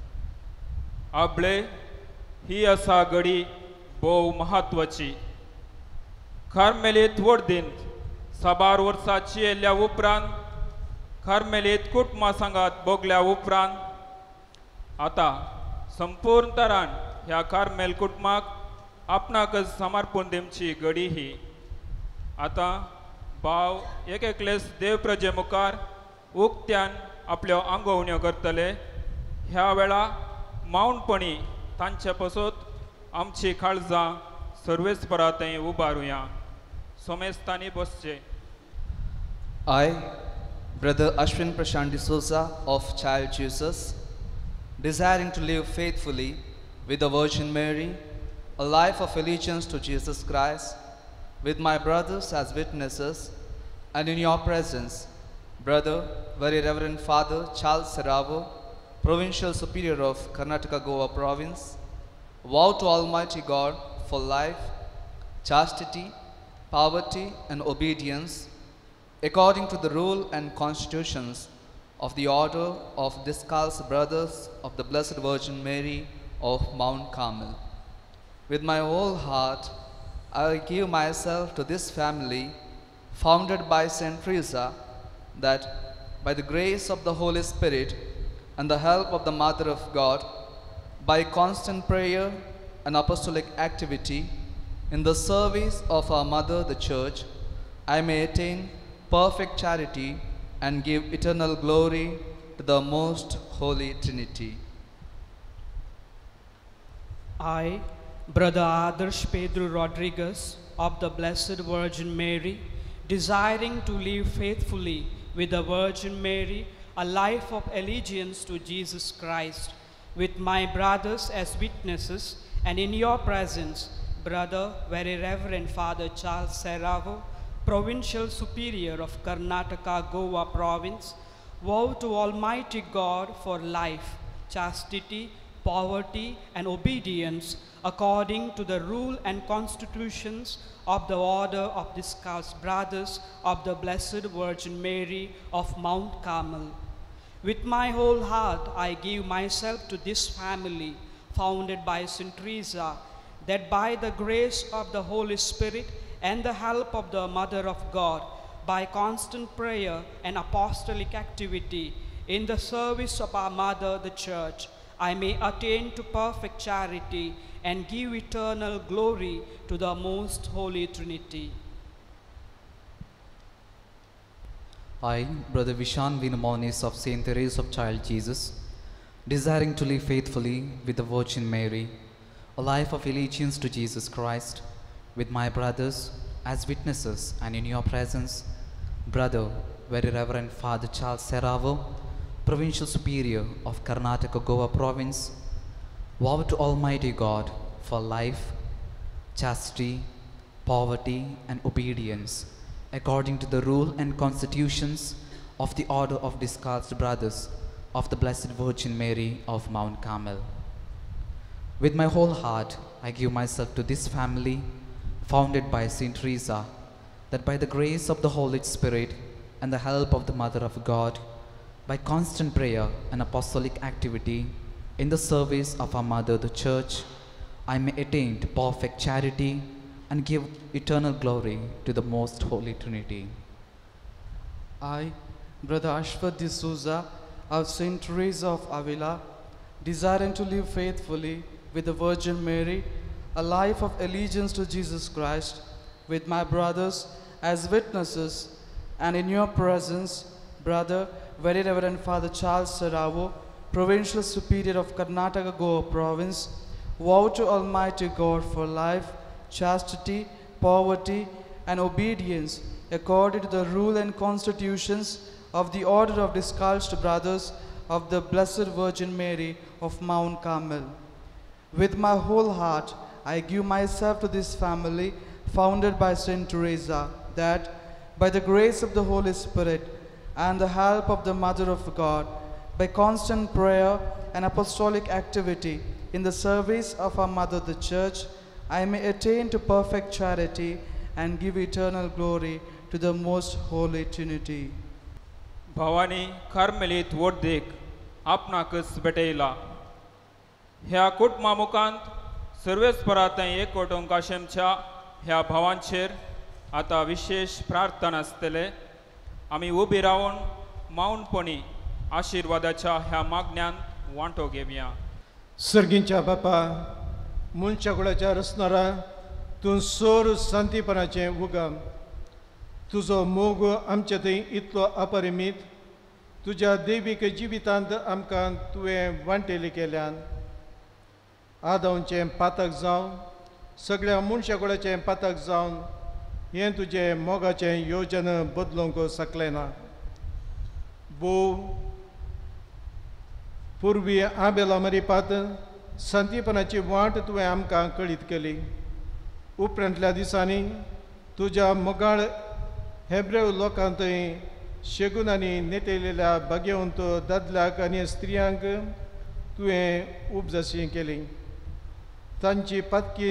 [SPEAKER 1] आपले ही आसा घडी भोव म्हत्वाची. कार्मेलीत वर्दींत साबार वर्सांची येयल्या उपरांत कार्मेलीत कुटुंबा सांगात भोगल्या उपरांत आतां संपूर्ण तरान ह्या कार्मेल कुटुंबाक आपणाकच समर्पण दिवची घडी ही. आतां भाव एक एकलेस देव प्रजे मुखार उक्त्यान आपल्यो आंगवण्यो करतले. ह्या वेळा माऊणपणी तांचे पसत आमची काळजां सर्वेस्परा थंय उबारुया. सोमेस्तांनी बसचे.
[SPEAKER 8] I, Brother Ashwin Prashant D'Souza of Child Jesus, desiring to live faithfully with the Virgin Mary, a life of allegiance to Jesus Christ, with my brothers as witnesses, and in your presence, Brother, Very Reverend Father Charles Serravo, Provincial Superior of Karnataka Goa Province, vow to Almighty God for life, chastity, poverty, and obedience, according to the rule and constitutions of the Order of Discalced Brothers of the Blessed Virgin Mary of Mount Carmel. With my whole heart, I give myself to this family, founded by Saint Teresa, that by the grace of the Holy Spirit and the help of the Mother of God, by constant prayer and apostolic activity, in the service of our Mother, the Church, I may attain perfect charity and give eternal glory to the Most Holy Trinity.
[SPEAKER 6] I, Brother Adarsh Pedro Rodriguez of the Blessed Virgin Mary, desiring to live faithfully with the Virgin Mary, a life of allegiance to Jesus Christ, with my brothers as witnesses, and in your presence, Brother Very Reverend Father Charles Serravo, Provincial Superior of Karnataka Goa Province, vow to Almighty God for life, chastity, poverty, and obedience, according to the rule and constitutions of the Order of Discalced Brothers of the Blessed Virgin Mary of Mount Carmel. With my whole heart, I give myself to this family founded by Saint Teresa, that by the grace of the Holy Spirit and the help of the Mother of God, by constant prayer and apostolic activity in the service of our Mother, the Church, I may attain to perfect charity and give eternal glory to the Most Holy Trinity.
[SPEAKER 8] I, Brother Vishan Vinamonis of Saint Teresa of Child Jesus, desiring to live faithfully with the Virgin Mary, a life of allegiance to Jesus Christ, with my brothers as witnesses and in your presence, Brother Very Reverend Father Charles Seravo, Provincial Superior of Karnataka Goa Province, vow to Almighty God for life, chastity, poverty and obedience, according to the rule and constitutions of the Order of Discalced Brothers of the Blessed Virgin Mary of Mount Carmel. With my whole heart, I give myself to this family, founded by Saint Teresa, that by the grace of the Holy Spirit and the help of the Mother of God, by constant prayer and apostolic activity in the service of our Mother, the Church, I may attain to perfect charity and give eternal glory to the Most Holy Trinity.
[SPEAKER 9] I, Brother Ashwath D'Souza of Saint Teresa of Avila, desiring to live faithfully with the Virgin Mary, a life of allegiance to Jesus Christ, with my brothers as witnesses, and in your presence, Brother Very Reverend Father Charles Seravo, Provincial Superior of Karnataka Goa Province, vow to Almighty God for life, chastity, poverty, and obedience, according to the rule and constitutions of the Order of Discalced Brothers of the Blessed Virgin Mary of Mount Carmel. With my whole heart, I give myself to this family founded by Saint Teresa, that by the grace of the Holy Spirit and the help of the Mother of God, by constant prayer and apostolic activity in the service of our Mother, the Church, I may attain to perfect charity and give eternal glory to the Most Holy Trinity.
[SPEAKER 1] भावानी कार्मेलीत वोड्देक आपणाकच बेटयला ह्या कुटुंबामुखांत सर्वेस्परांतय एक कुटुंब आशेमच्या ह्या भावांचेर आतां विशेष प्रार्थना आसतले आमी उबी रावन मौनपणी आशिर्वादाच्या ह्या मागण्यान वांटो घेवया.
[SPEAKER 2] सर्गींच्या बापा मनशा कुळाच्या रचणारा तूं सोर शांतीपणाचें उगम तुजो मोग आमचे थंय इतलो अपरिमीत तुज्या दैवीक जिवितांत आमकां तुवें वांटेली केल्यान आदांचें पातक जावन सगळ्या मनशा कुळाचें पातक जावन हें तुजें मोगाचें योजन बदलूंक शकलें ना. बो पुर्वी आबेला मरीपात शांतीपणाची वाट तुवें आमकां कळीत केली. उपरांतल्या दिसांनी तुज्या मोगाळ हेब्रेव लोकांक थंय शेगुनांनी नेटयलेल्या भाग्यवंत दादल्याक आनी स्त्रियांक तुवें उपजशी केली. तांची पदकी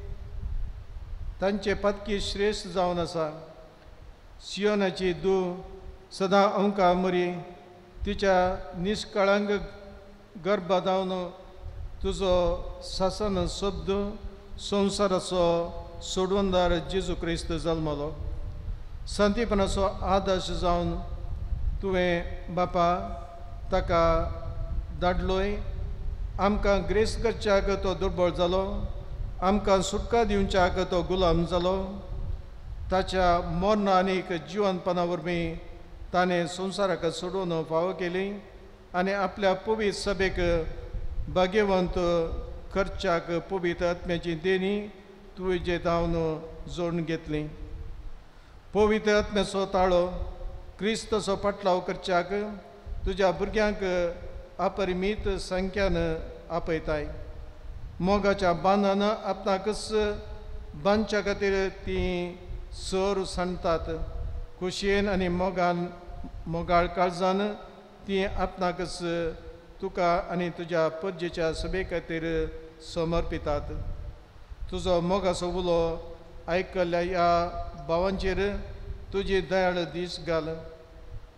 [SPEAKER 2] तांचे पदकी श्रेश्ठ जावन आसा. सियोनाची दू सदां अंका मरी तिच्या निश्कळंक गर्भ जावन तुजो सासन शब्द संवसाराचो सोडवणदार जेजू क्रिस्त जल्मलो. शांतीपणाचो आदर्श जावन तुवें बापा ताका धाडलोय. आमकां ग्रेस करच्याक तो दुर्बळ जालो, आमकां सुटका दिवच्याक तो गुलाम जालो. ताच्या मरण आनीक जिवंतपणा वरवीं ताणें संवसाराक सोडून फावो केली आनी आपल्या पवित्र सभेक भाग्यवंत करच्याक पवित्र आत्म्याची देणी तुजे जावन जोडून घेतली. पवित्र आत्म्याचो ताळो क्रिस्ताचो पाटलाव करच्याक तुज्या भुरग्यांक अपरिमीत संख्यान आपयताय. मोगाच्या बांदान आपणाकच बांदच्या खातीर तीं सर सांडटात. खुशयेन आनी मोगान मोगाळ काळजान तीं आपणाकच तुका आनी तुज्या पद्जेच्या सभे खातीर समर्पितात. तुजो मोगाचो उलो आयकल्ल्या ह्या भावांचेर तुजी दयाळ दीस घाल.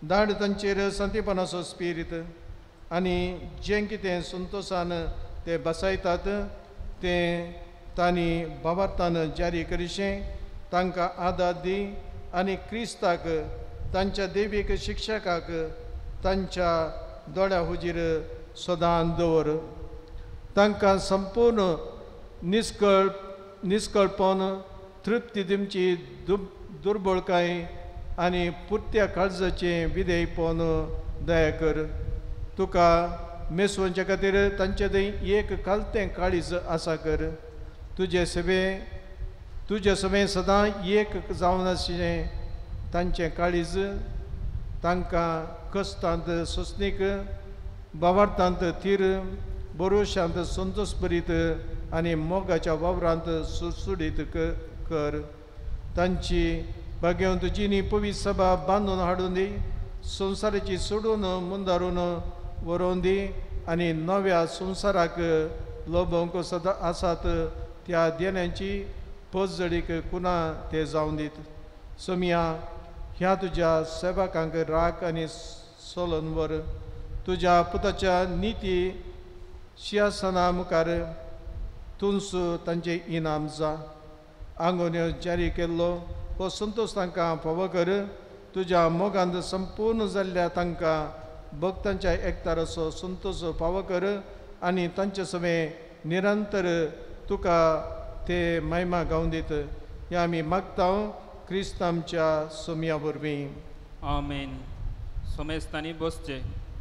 [SPEAKER 2] धाड तांचेर संतीपणाचो स्पिरीत आनी जें कितें संतोशान ते बसयतात तें तांणी भावार्थान जारी करिशें तांकां आदार दी आनी क्रिस्ताक तांच्या देवीक शिक्षकाक तांच्या दोळ्या हुजीर सदां दवर तांकां संपूर्ण निश्कळ निश्कळपण तृप्ती दिवची दुर्बळकाय आनी पुर्त्या काळजाचें विधेयपण दया कर तुका मेसवोवचे खातीर तांचे थंय एक कालतें काळीज आसा कर तुजे सेवे तुजे सवे सदां एक जावन आशिल्लें तांचें काळीज तांकां कश्टांत सोंसणीक भावार्थांत थीर भरोशांत संतोश भरीत आनी मोगाच्या वावरांत सुडसुडीत कर तांची भाग्यवंत तुजी पवित्र सभा बांदून हाडून दी संवसाराची सोडून मुंदारून व्हरोन दी आनी नव्या संवसाराक लोबोवंक सदां आसात त्या देण्यांची पोसजडीक कुणा ते जावन दीत सोमिया ह्या तुज्या सेवकांक राख आनी सोलोन व्हर तुज्या पुताच्या निती सिंहासना मुखार तुंस तांचे इनाम जा आंगोन्यो जारी केल्लो हो संतोश तांकां फावो कर तुज्या मोगांत संपूर्ण जाल्ल्या तांकां भक्तांच्या एकताराचो संतोश फावो कर आनी तांचे सवे निरंतर तुका ते महिमा गावन दीत हे आमी मागता क्रिस्तांच्या सोम्या वरवीं
[SPEAKER 1] आमेन सोमेस्तांनी बसचे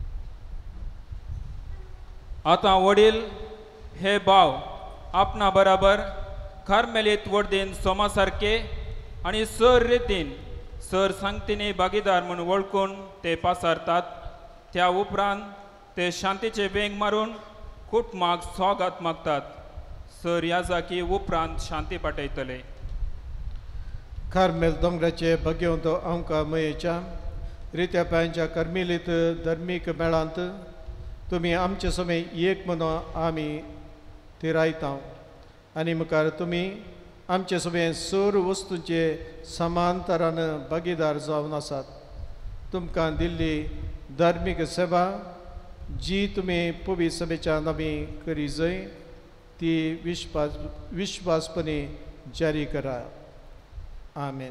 [SPEAKER 1] आतां वडील हे भाव आपणा बराबर कार्मेलीत वर्देन सोमा सारके आनी सर रितीन सर सांगतीनी भागीदार म्हूण वळखून ते पासारतात त्या उपरांत ते शांतीचे वेंग मारून कुटुंबाक स्वागत मागतात सर ह्या जागी उपरांत शांती पाठयतले
[SPEAKER 2] कार्मेल दोंगराचे भाग्यवंत आमकां मयेच्या रित्या पांयच्या कार्मेलीत धर्मीक मेळांत तुमी आमचे समे एक म्हणून आमी थिरायता आनी मुखार तुमी आमचे सगळे सर वस्तूंचे समांतरान भागीदार जावन आसात तुमकां दिल्ली धार्मीक सेवा जी तुमी पवित्र सभेच्या नांवी करी जय ती विश्वास विश्वासपणे जारी करा आमेन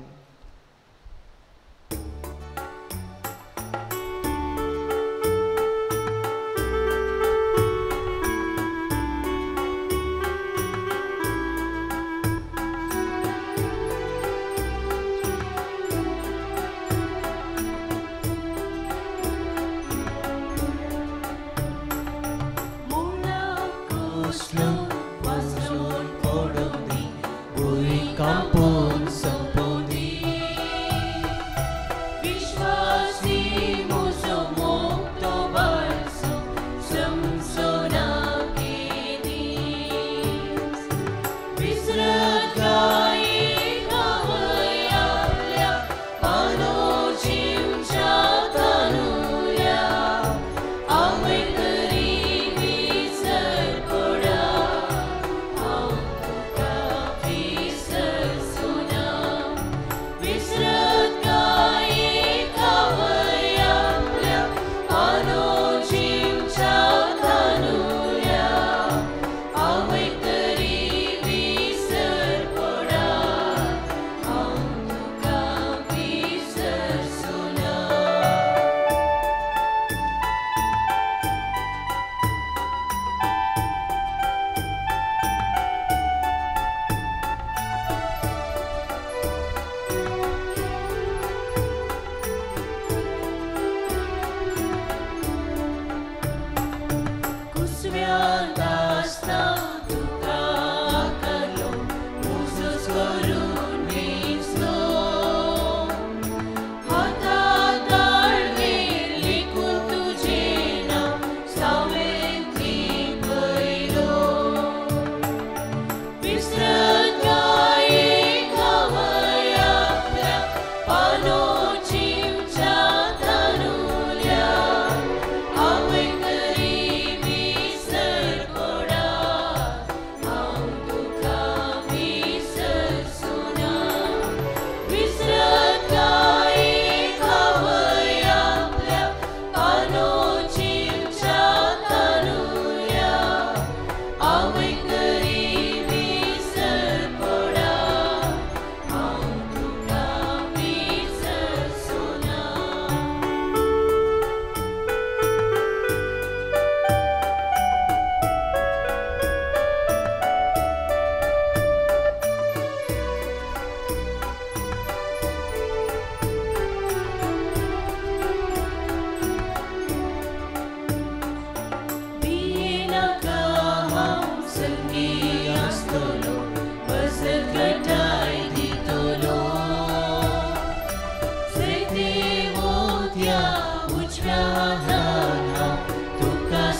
[SPEAKER 5] Kampung Sempurna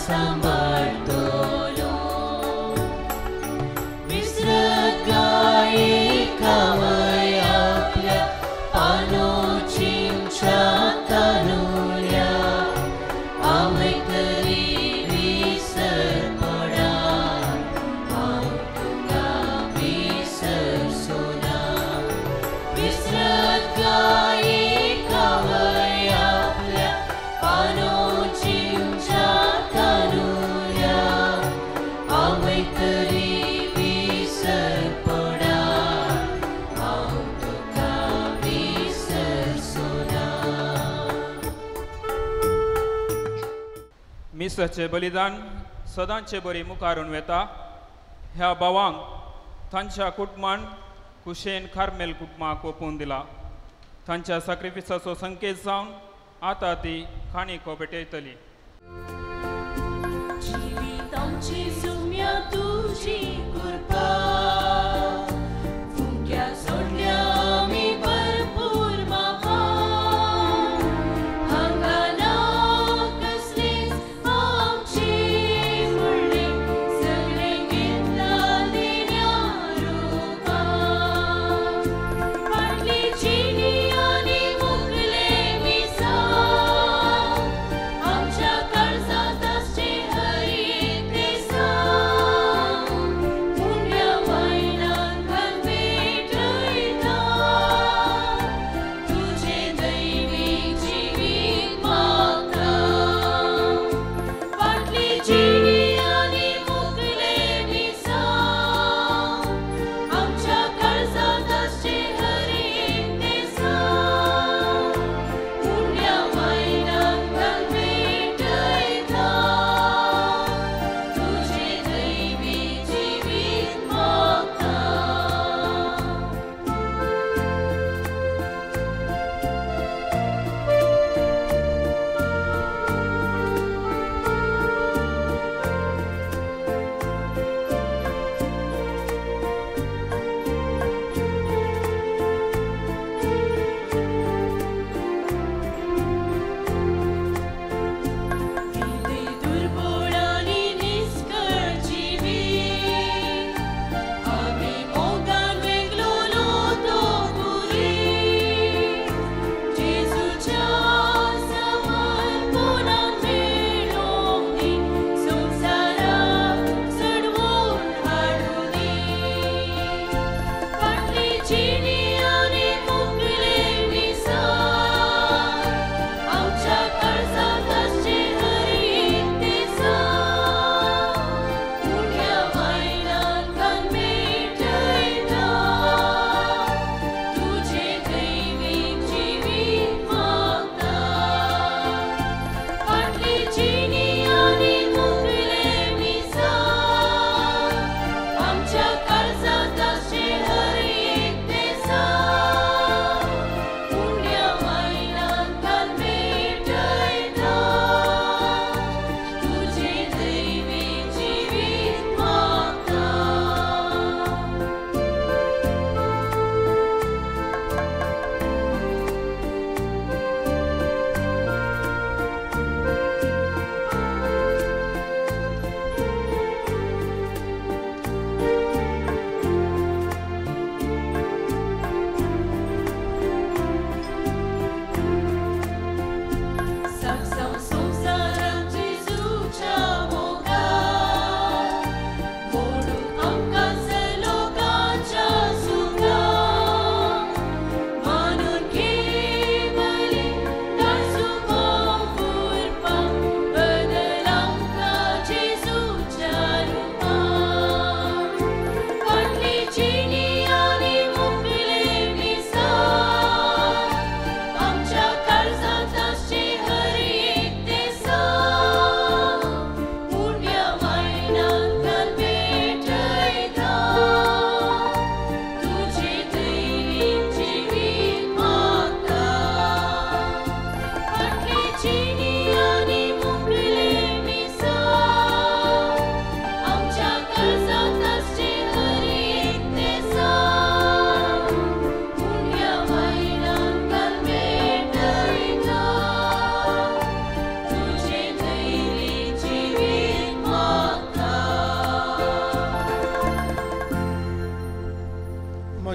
[SPEAKER 5] सांभाळतलो विसरत गाये कावय आपल्या पानोचींच्या तानुल्या आम्ही तरी विसर पडा हांव तुका विसर सोना विसरत गाये कावय आपल्या पानोचींच्या तानुल्या आम्ही तरी विसर पडा हांव तुका विसर सोना
[SPEAKER 1] मिसाचे बलिदान सदांचे बरी मुखारून वेता ह्या भावांक तांच्या कुटुंबान कुशेन कार्मेल कुटुंबाक ओपून दिला तांच्या सॅक्रिफिसाचो संकेत जावन आतां ती खाणीको पेटयतली
[SPEAKER 5] जिवितांची सुम्या तुजी कृपा फुंक्या सोडल्या आमी भरपूर महान हांगा ना कसलीच आमची फुडली सगळे घेतला देण्या रुपान फाटली जिणी आनी मुखले मिसा आमच्या काळजा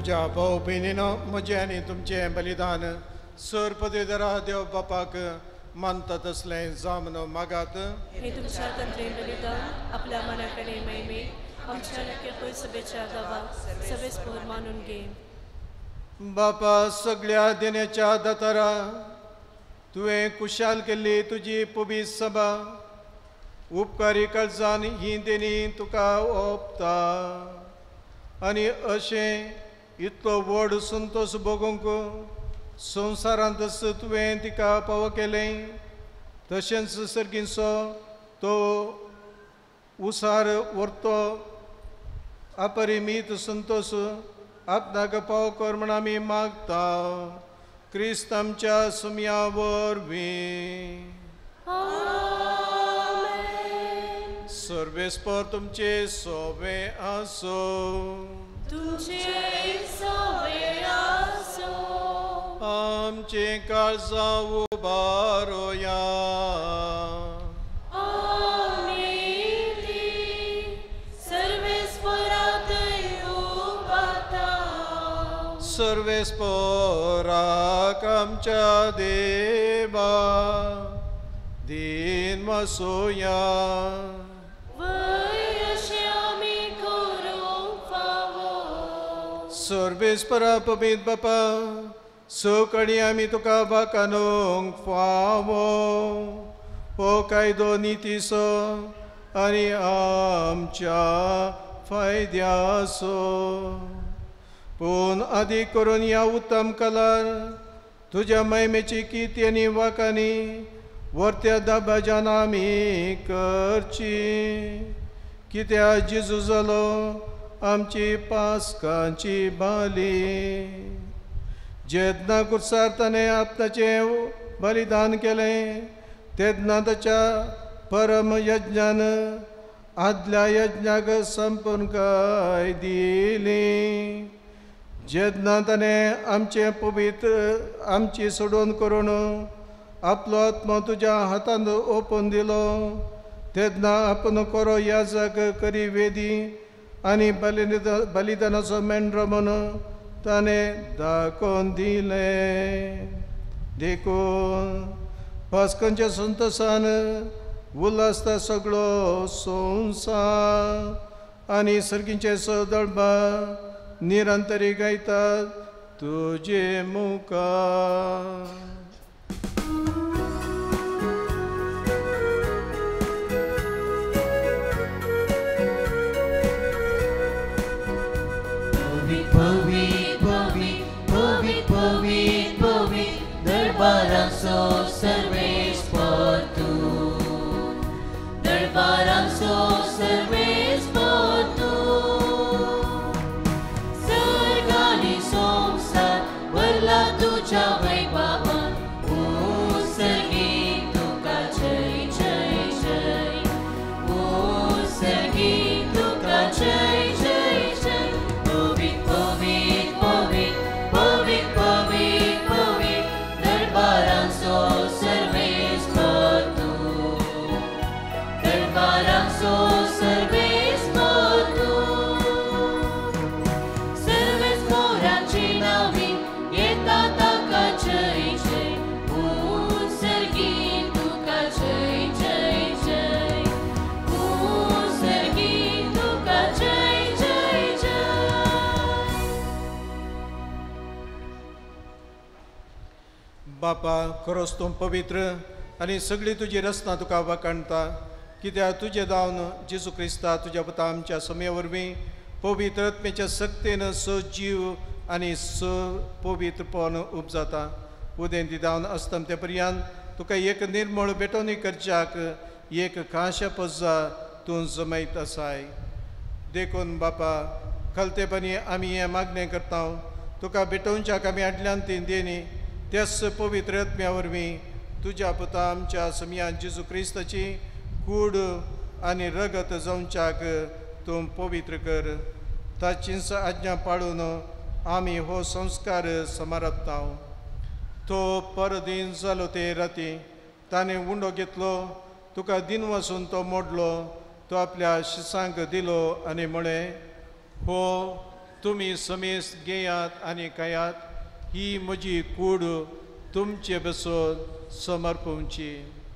[SPEAKER 2] माझ्या भाऊ बहिणीनो, म्हजे आनी तुमचें बलिदान सर पदवीधरा देव बापाक मानतात असलें जामन मागात.
[SPEAKER 5] हे तुमच्या तंत्रेन बलिदान आपल्या मनाकडे मैमे आमच्या नक्की पळय सभेच्या गावात सभेस पोर मानून घे.
[SPEAKER 2] बापा, सगळ्या देण्याच्या दातारा तुवें कुशाल केल्ली तुजी पबीत सभा उपकारी काळजान ही देणी तुका ओपता आनी अशें इतलो व्हड संतोश भोगूंक संवसारांत तुवें तिका पाव केलें. तशेंच सर्गीचो तो उसार व्हरतो अपरिमीत संतोश आपणाक पाव कर म्हण आमी मागता. क्रिस्त आमच्या सुमया वरवीं. सर्वेस्पर तुमचे सोबे आसो.
[SPEAKER 5] तुमचे सोबे आसो.
[SPEAKER 2] आमचे काळजा उबारोया. सर्वेस्पराक आमच्या देवा दिन मासोया. सर्वेस्परा पबीत बापा, सकाळी आमी तुका बाकानूंक फावो हो कायदो नितीसो आनी आमच्या फायद्याचो. पूण आदीक करून ह्या उत्तम कालार तुज्या मैमेची किती आनी वाकांनी वर्त्या दाबाजान आमी करची. कित्याक जेजू जालो आमची पास्कांची बाली. जेदना कुर्सार ताणें आपणाचें बलिदान केलें तेदना ताच्या परम यज्ञान आदल्या यज्ञाक संपूर्णकाय दिली. जेदना ताणें आमचें पवित्र आमची सोडून करून आपलो आत्मो तुज्या हातांत ओपून दिलो तेदना आपण कोरो याजक करी वेदी आनी बलिदानाचो मेंढरो म्हणून ताणें दाखोवन दिलें. देखून पास्कांच्या संतोशान उल्हासता सगळो संवसार आनी सर्गीचे सदळबा निरंतरी गायतात तुजे मुखार.
[SPEAKER 5] पवित पवित पवित पवित पवित दरबारांचो सर्वेस्पर तूं. दरबारांचो सर्वेस्पर तूं. सर्ग आनी संवसार भरला तुज्या वैभवान. उत्सर्गी तुका जय जय जय. उत्सर्गी तुका जय जय जय. पवित पवित पवित पवित पवित पवित दरबारांचो सर्वेस्पर तूं. दरबारांचो सर्वेस्पर तूं. सर्वेस्परांची नांवी येता ताका जय जय. उत्सर्गी तुका जय जय जय. उत्सर्गी तुका जय जय जय.
[SPEAKER 2] बापा, खरोच तूं पवित्र आनी सगळी तुजी रचना तुका वखणटा. कित्याक तुजें जावन जेजू क्रिस्ता तुज्या पुता आमच्या समे वरवीं पवित्र आत्मेच्या सक्तीन स जीव आनी स पवित्रपण उपजाता. उदेंती जावन आसतना ते पर्यंत तुका एक निर्मळ बेटोनी करच्याक एक खाशा पजा तूं जमयत आसाय. देखून बापा, खलतेपणी आमी हें मागणें करता. तुका बेटोवच्याक आमी आदल्यान ती देणी त्याच पवित्र आत्म्या वरवीं तुज्या पुता आमच्या समियान जेजू क्रिस्ताची कूड आनी रगत जावच्याक तूं पवित्र कर. ताचीच आज्ञा पाळून आमी हो संस्कार समारपता. तो परदीन जालो ते राती ताणें उंडो घेतलो. तुका दिन वचून तो मोडलो. तो आपल्या शिसांक दिलो आनी म्हळें, हो तुमी समेस घेयात आनी खायात, ही म्हजी कूड तुमचे बसोन समर्पूंची.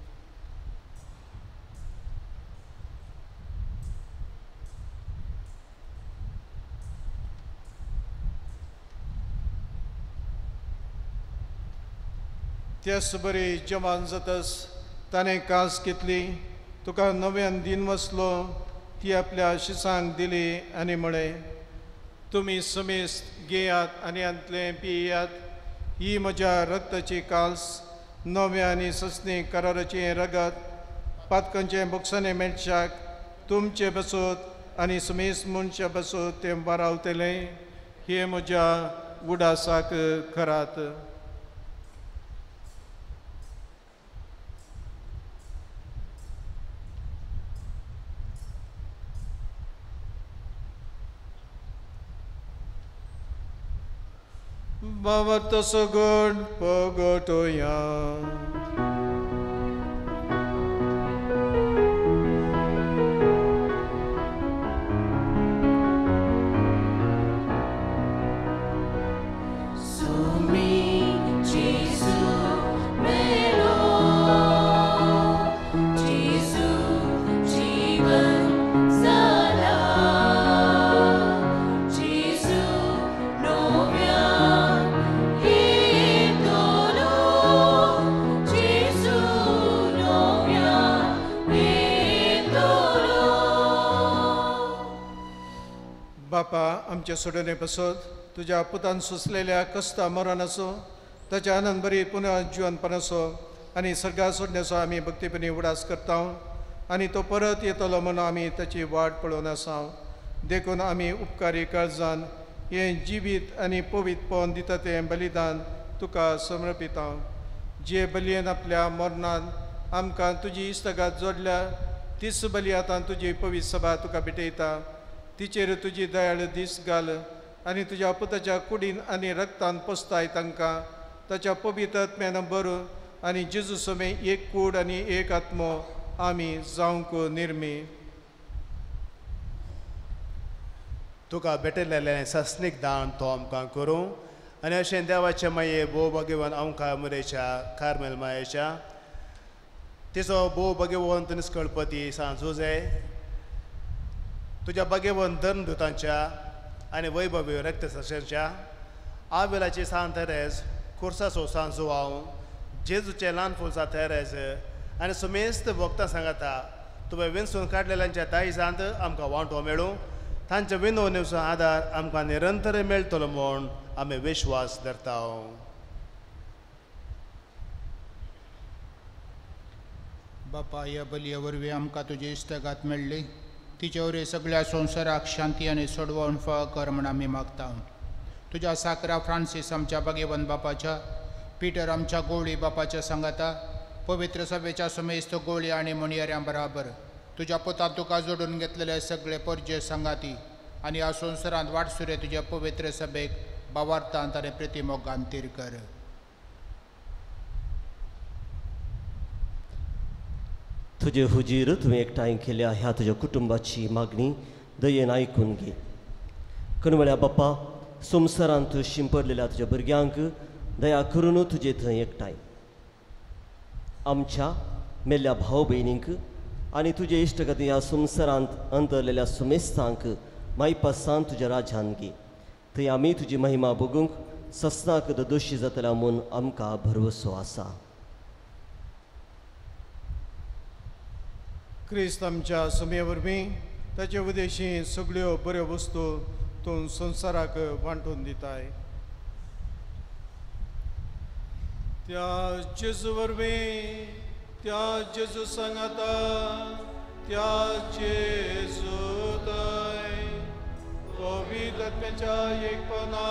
[SPEAKER 2] त्याच बरी जवान जातस ताणें कास घेतली, तुका नव्यान दिन वसलो, ती आपल्या शिसांक दिली आनी म्हळें, तुमी समेस घेयात आनी अंतले पियात, ही म्हज्या रक्ताची काल्स, नव्या आनी सस्ने कराराचें रगत, पातकांचे बोगसाने मेळशाक तुमचे बसोत आनी समेस मनशा बसोत तें वारावतलें, हे म्हज्या उडासाक करात. Bavat sugod pogotoya. बापा, आमचे सोडणे बसत तुझ्या पुतान सुचलेल्या कस्ता मरण असो, ताच्या आनंद बरी पुन्हा जिवनपण असो आनी सर्गा सोडण्याचो आमी भक्तीपणी उडास करता आनी तो परत येतलो म्हणून आमी ताची वाट पळोवन आसा. देखून आमी उपकारी काळजान हें जिवीत आनी पवित्रपण दिता तें बलिदान तुका समर्पिता. जे बलयेन आपल्या मरणान आमकां तुजी इस्तगात जोडल्या, तीच बली आतां तुजी पवित्र सभा तुका भेटयता. तिचेर तुजी दयाळ दीस घाल आनी तुज्या पुताच्या कुडीन आनी रक्तान पोसताय तांकां ताच्या पवित्र आत्म्यान भर आनी जेजू समे एक कूड आनी एक आत्मो आमी जावंक निर्मी.
[SPEAKER 10] तुका भेटलेलें सस्नीक दान तो आमकां करूं आनी अशें देवाचे माये भोव भगवान आमकां मुरेच्या कार्मेल मायेच्या तिचो भोव भगवंत निस्कळपती सांजू जाय. तुज्या भगवंत धर्मदुतांच्या आनी वैभवी रक्तसाक्षांच्या आवेलाची सान थेरेज, कुर्साचो सांजू हांव जेजूचे ल्हान फुलसा थेरेज आनी सुमेस्त भक्तां सांगता तुवें विंचून काडलेल्यांच्या दायजांत आमकां वांटो मेळूं, तांच्या विनवणेचो आदार आमकां निरंतर मेळटलो म्हूण आमी विश्वास धरता.
[SPEAKER 11] बापा, ह्या बलये वरवीं आमकां तुजी इश्तगात मेळ्ळी, तिचे वरवीं सगळ्या संवसाराक शांती आनी सोडवण फळ कर म्हूण आमी मागता. तुज्या साकरा फ्रांसीस आमच्या भगवंत बापाच्या, पिटर आमच्या गोळी बापाच्या सांगाता, पवित्र सभेच्या समेस्त गोळी आनी म्हणयाऱ्यां बराबर तुज्या पुता तुका जोडून घेतलेले सगळे परजे सांगाती आनी ह्या संवसारांत वाटसुरे तुज्या पवित्र सभेक भावार्थांत आनी प्रतिमोगान तीर कर.
[SPEAKER 7] तुझे हुजीर तुवें एकठांय केल्या ह्या तुज्या कुटुंबाची मागणी दयेन आयकून घे. कणवळ्या बाप्पा, संवसारांत शिंपडलेल्या तुज्या भुरग्यांक दया करून तुजे थंय एकठांय. आमच्या मेल्ल्या भाव भयणींक आनी तुजे इश्टगती ह्या संवसारांत अंतरलेल्या सुमेस्तांक मायपासान तुज्या राजान घे. थंय आमी तुजी महिमा भोगूंक सस्नाक दोशी जातल्या म्हूण आमकां भरवसो आसा.
[SPEAKER 2] क्रिस्त आमच्या समे वरवीं ताचे उदेशी सगळ्यो बऱ्यो वस्तू तूं संवसाराक वांटून दिताय. त्या जेजू वरवीं, त्या जेजू सांगाता, त्या जेजू थंय पवित्र आत्म्याच्या एकपणा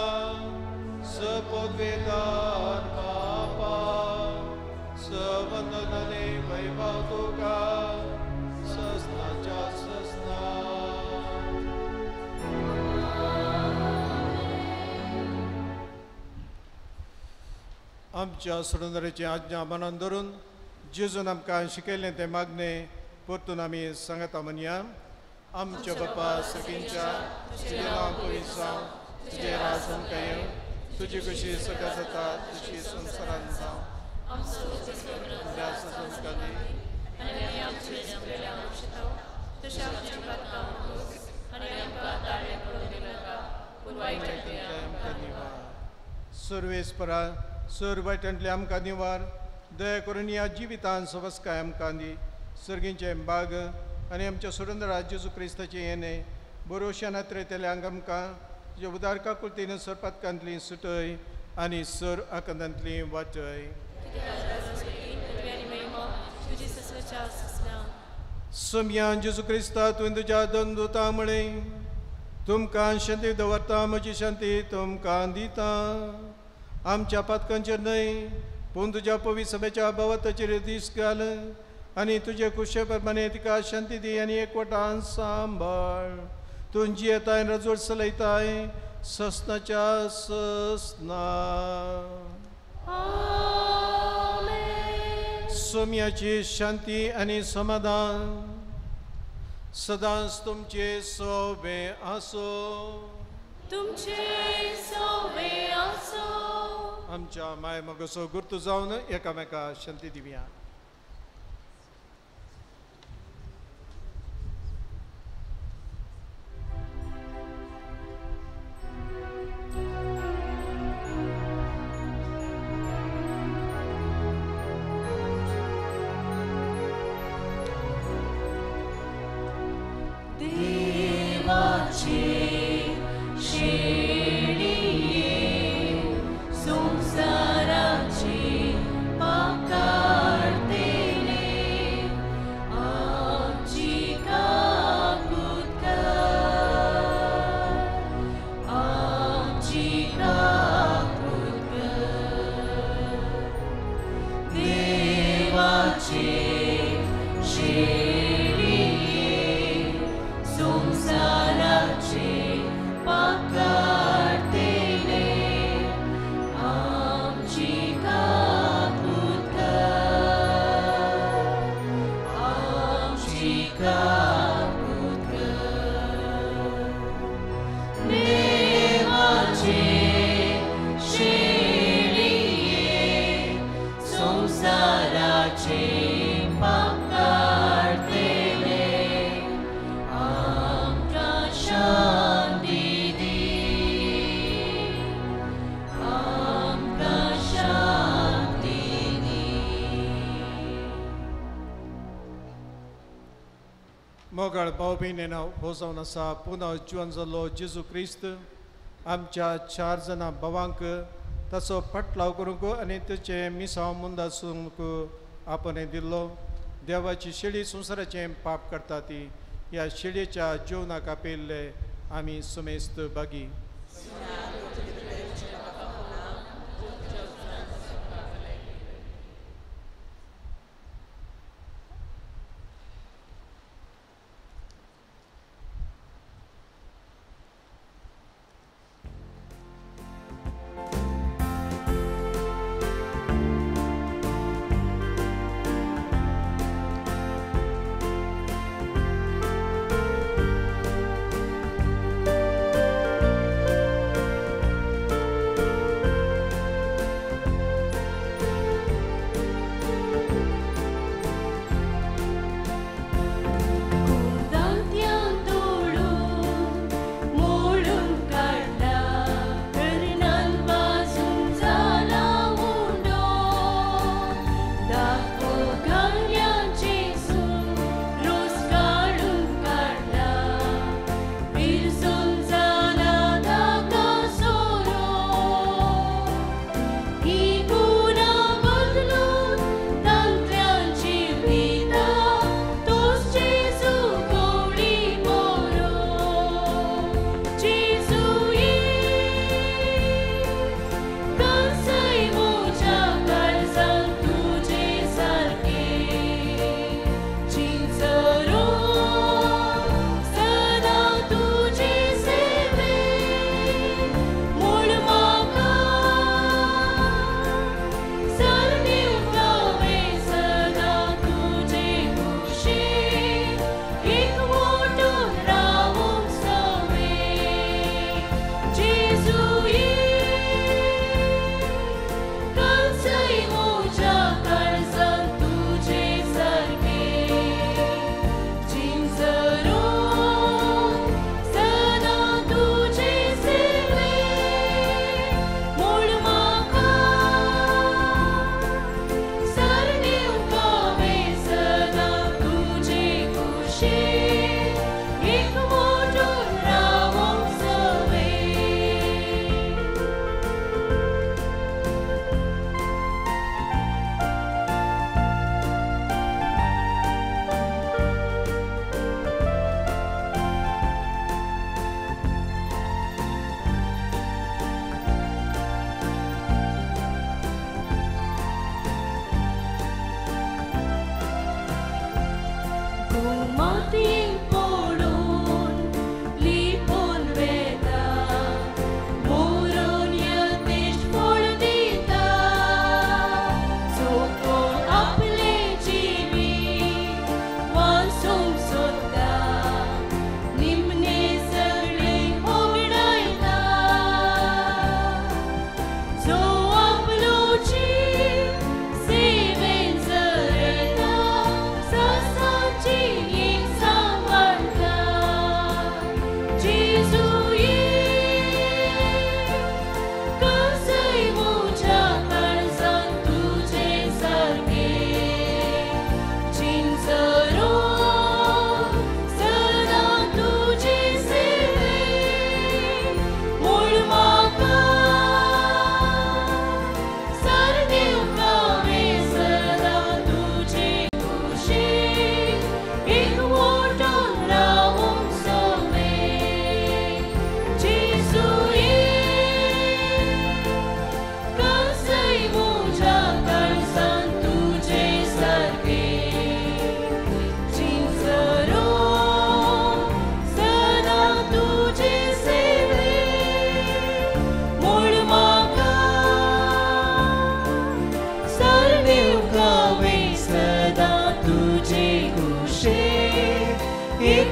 [SPEAKER 2] सपदवेदार बापा सवंदन आनी वैभव तुका सस्नाच्या सस्ना. आमच्या सोडूनची आज्ञा मनान धरून जेजून आमकां शिकयलें तें मागणे परतून आमी सांगता म्हणया. आमच्या बापा सगळींच्या तुजें नांव पवित्र जावं, तुझे राजन कयो तुझी कशी सगळ्या जाता तुझी संसारान जावं सजन कली
[SPEAKER 5] आनी आमचे सगळ्या अंशताव तशें आमच्या पातकां आनी आमकां ताळे पडूं दिनाका पूण वायटांतल्यान आमकां निवार
[SPEAKER 2] सर्वेस्परा सर वायटांतले आमकां निवार दया करून ह्या जिवितान सवस्काय आमकां दी सर्गींचे बाग आनी आमच्या सुरंदरा जेजू क्रिस्ताचे येणे बरोवश्यान येतल्यांक आमकां तुज्या उदार काकुळतीन सरपातकांतली सुटय आनी सर आकंदांतली वाटय सम्या जेजू क्रिस्ता तुवें तुज्या दोनदूतां मुळे तुमकां शांती दवरता म्हजी शांती तुमकां दिता आमच्या पातकांचेर न्हय पूण तुज्या पवित्र सभेच्या भवताचेर दीस घाल आनी तुजे खुशे प्रमाणे तिका शांती दी आनी एकवटान सांबाळ तुमची येताय रजोड चलयताय ससनाच्या ससना सोम्याची शांती आनी समाधान सदांच तुमचे सोबे आसो
[SPEAKER 5] तुमचे सोबे आसो
[SPEAKER 2] आमच्या माय मगसो गुर्तू जावन एकामेका शांती दिवया मोगाळ भाव भयणींनो हो जावन आसा पुनः जिवन जाल्लो जेजू क्रिस्त आमच्या चार जाणां भावांक ताचो फाटलाव करूंक आनी तेचे मिसांव मुंदासूंक आपणे दिल्लो देवाची शेळी संवसाराचें पाप करता ती ह्या शेळयेच्या जेवणाक आपयल्ले आमी समेस्त बागी
[SPEAKER 12] Thank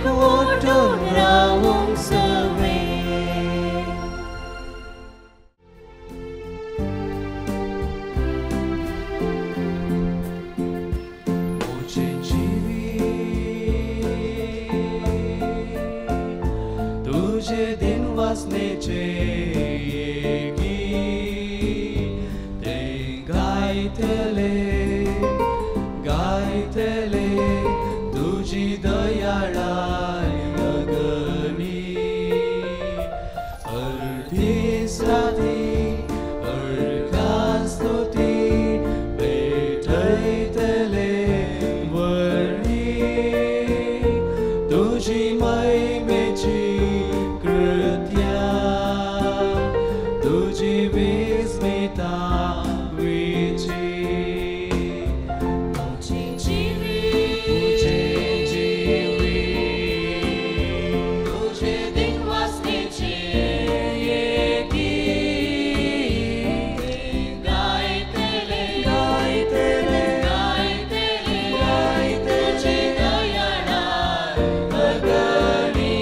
[SPEAKER 4] एकवटून रावूंक सवे
[SPEAKER 12] तुझे दिन वाचनेचे ते गायतले गायतले तुझी दयाळाय अगणी अर्धीस राती अर्घा स्तुती भेटयतले वर्णी तुझी महिमेची कृत्या तुझी विस्मिता विची तुझी जीवी तुझे जीवी तुझे दिन वाचनेचे येकी गायतले गायतले गायतले गायतले दयाळाय अगणी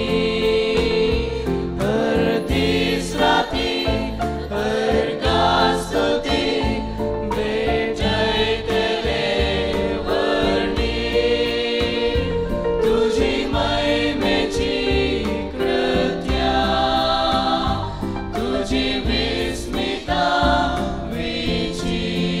[SPEAKER 12] अर्धीस राती अर्घा स्तुती भेटयतले वर्णी तुझी महिमेची कृत्या तुझी विस्मिता विची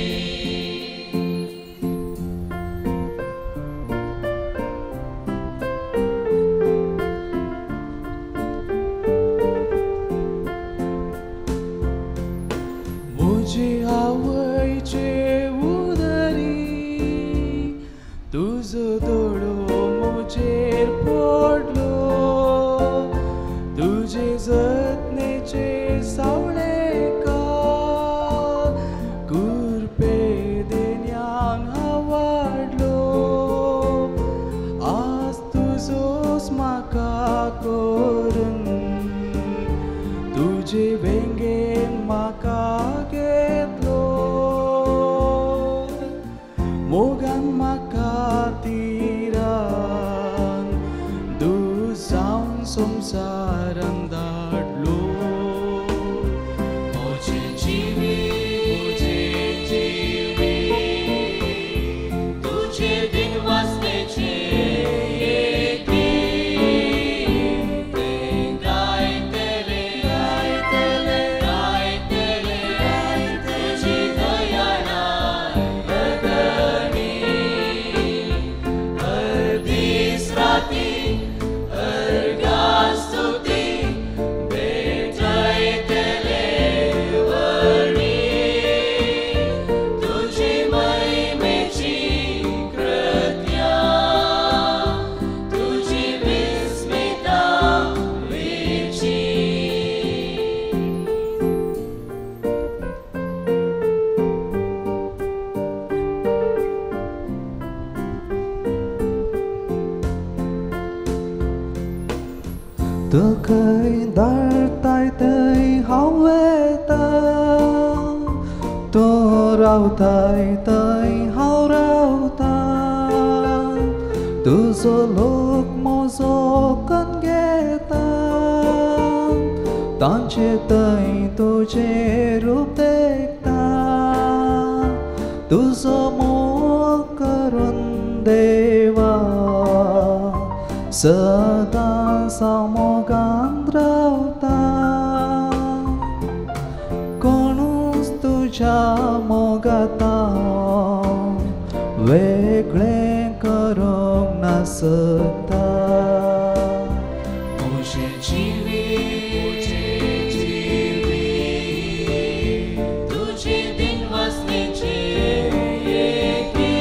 [SPEAKER 12] मुझे आवयचे उदरी तुझो दोळो मुझेर पडलो तुझे जतनेचे सावळे का कुरपे देण्यान वाडलो आज तुझोस म्हाका करून तुझे वेंगेन म्हाका घेतलो मोगान म्हाका तिरान दूज जावन संवसारान धाडलो म्हजे जिवी म्हजे जिवी तुझे दिन वाचनेचे येकी ते गायतले गायतले गायतले तुझी दयाळाय अगणी अर्धीस राती अर्घा स्तुती भेटयतले वर्णी तुझी महिमेची कृत्या तुझी विस्मिता विची
[SPEAKER 4] तो खंय धाडटाय थंय हांव येता तो रावताय थंय हांव रावता तुजो लोक म्हजो कन घेता तांचे थंय तुजें रूप देखता तुजो मोग करून देवा सदां सामोगान रावता कोणूच तुज्या मोगाता वेगळें करूंक नासता
[SPEAKER 12] म्हजे जिवी म्हजे जिवी तुझे दिन वाचनेचे येकी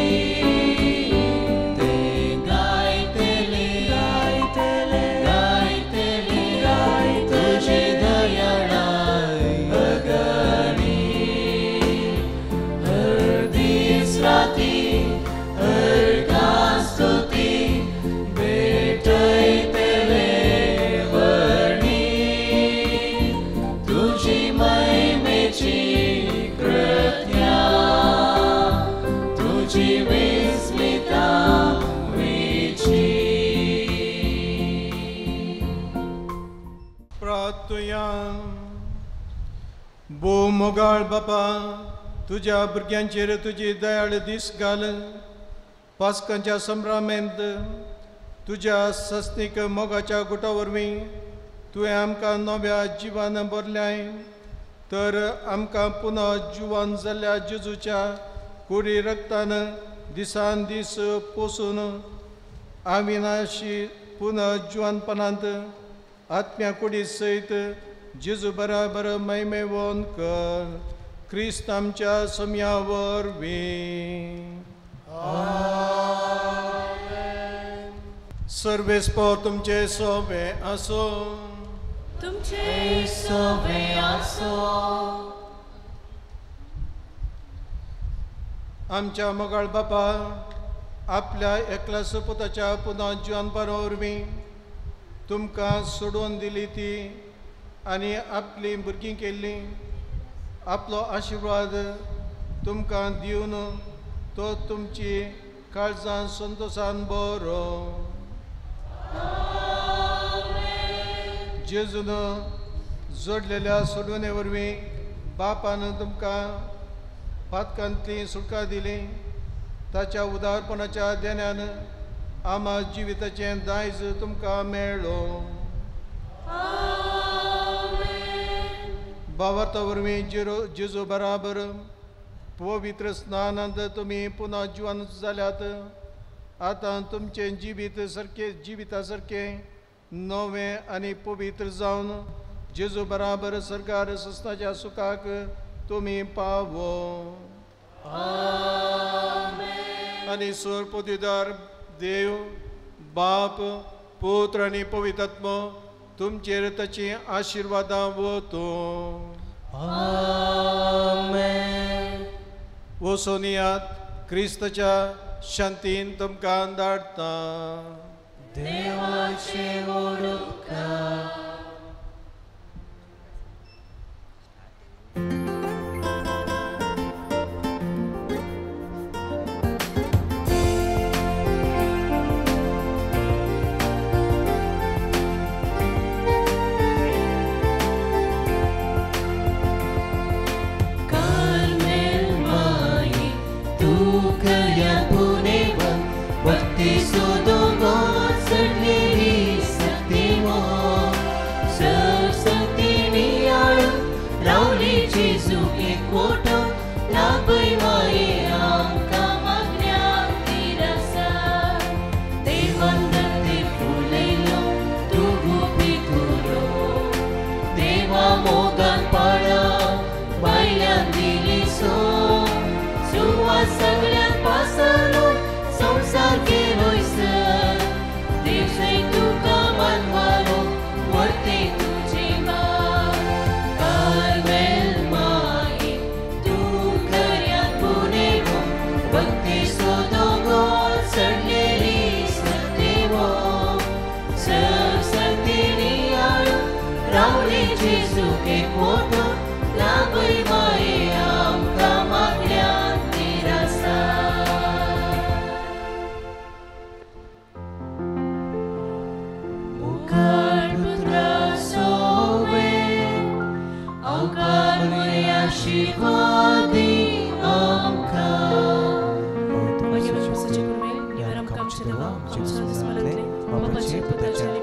[SPEAKER 12] ते गायतले गायतले गायतले गायतले तुझी दयाळाय अगणी अर्धीस राती अर्घा स्तुती भेटयतले वर्णी
[SPEAKER 2] मागतोया. बो मोगाळ बापा, तुझ्या भुरग्यांचेर तुजी दयाळ दीस घाल. पास्कांच्या संभ्रामेंत तुझ्या सस्तीक मोगाच्या गुटा वरवीं तुवें आमकां नव्या जिवान भरल्याय. तर आमकां पुनः जिवान जाल्ल्या जेजूच्या कोडी रक्तान दिसान दीस पोसून अविनाशी पुनः जिवानपणांत आत्म्या कुडी सयत जेजू बराबर महिमेवोन कर. क्रिस्त आमच्या समया वरवीं. सर्वेस्पर तुमचे सोबे आसो.
[SPEAKER 12] तुमचे सोबे आसो.
[SPEAKER 2] आमच्या मोगाळ बापा, आपल्या एकल्या सपुताच्या पुनः जिवानपणा वरवीं तुमकां सोडून दिली ती आनी आपली भुरगीं केल्ली. आपलो आशिर्वाद तुमकां दिवन तो तुमची काळजां संतोशान बरो. जेजून जोडलेल्या सोडवणे वरवीं बापान तुमकां पातकांतली सुटका दिली. ताच्या उदारपणाच्या देण्यान आमा जिविताचें दायज तुमकां मेळ्ळो. भावार्था वरवीं जेरो जेजू बराबर पवित्र स्नानांत तुमी पुनः जिवान जाल्यात. आतां तुमचें जिवीत सारके जिविता सारकें नवें आनी पवित्र जावन जेजू बराबर सरकार सस्ताच्या सुखाक तुमी पावो. आनी सोर पोतीदार देव बाप पुत्र आनी पवित्रात्मा तुमचेर ताची आशिर्वादां वतो. वसोनियात क्रिस्ताच्या शांतीन तुमकां धाडटा.
[SPEAKER 12] देवाचे ओडुका.
[SPEAKER 5] Panie Boże, w zasadzie kurwy, nie wieram kam się dała, kam się dysmaletli, popatrzcie, pytacie,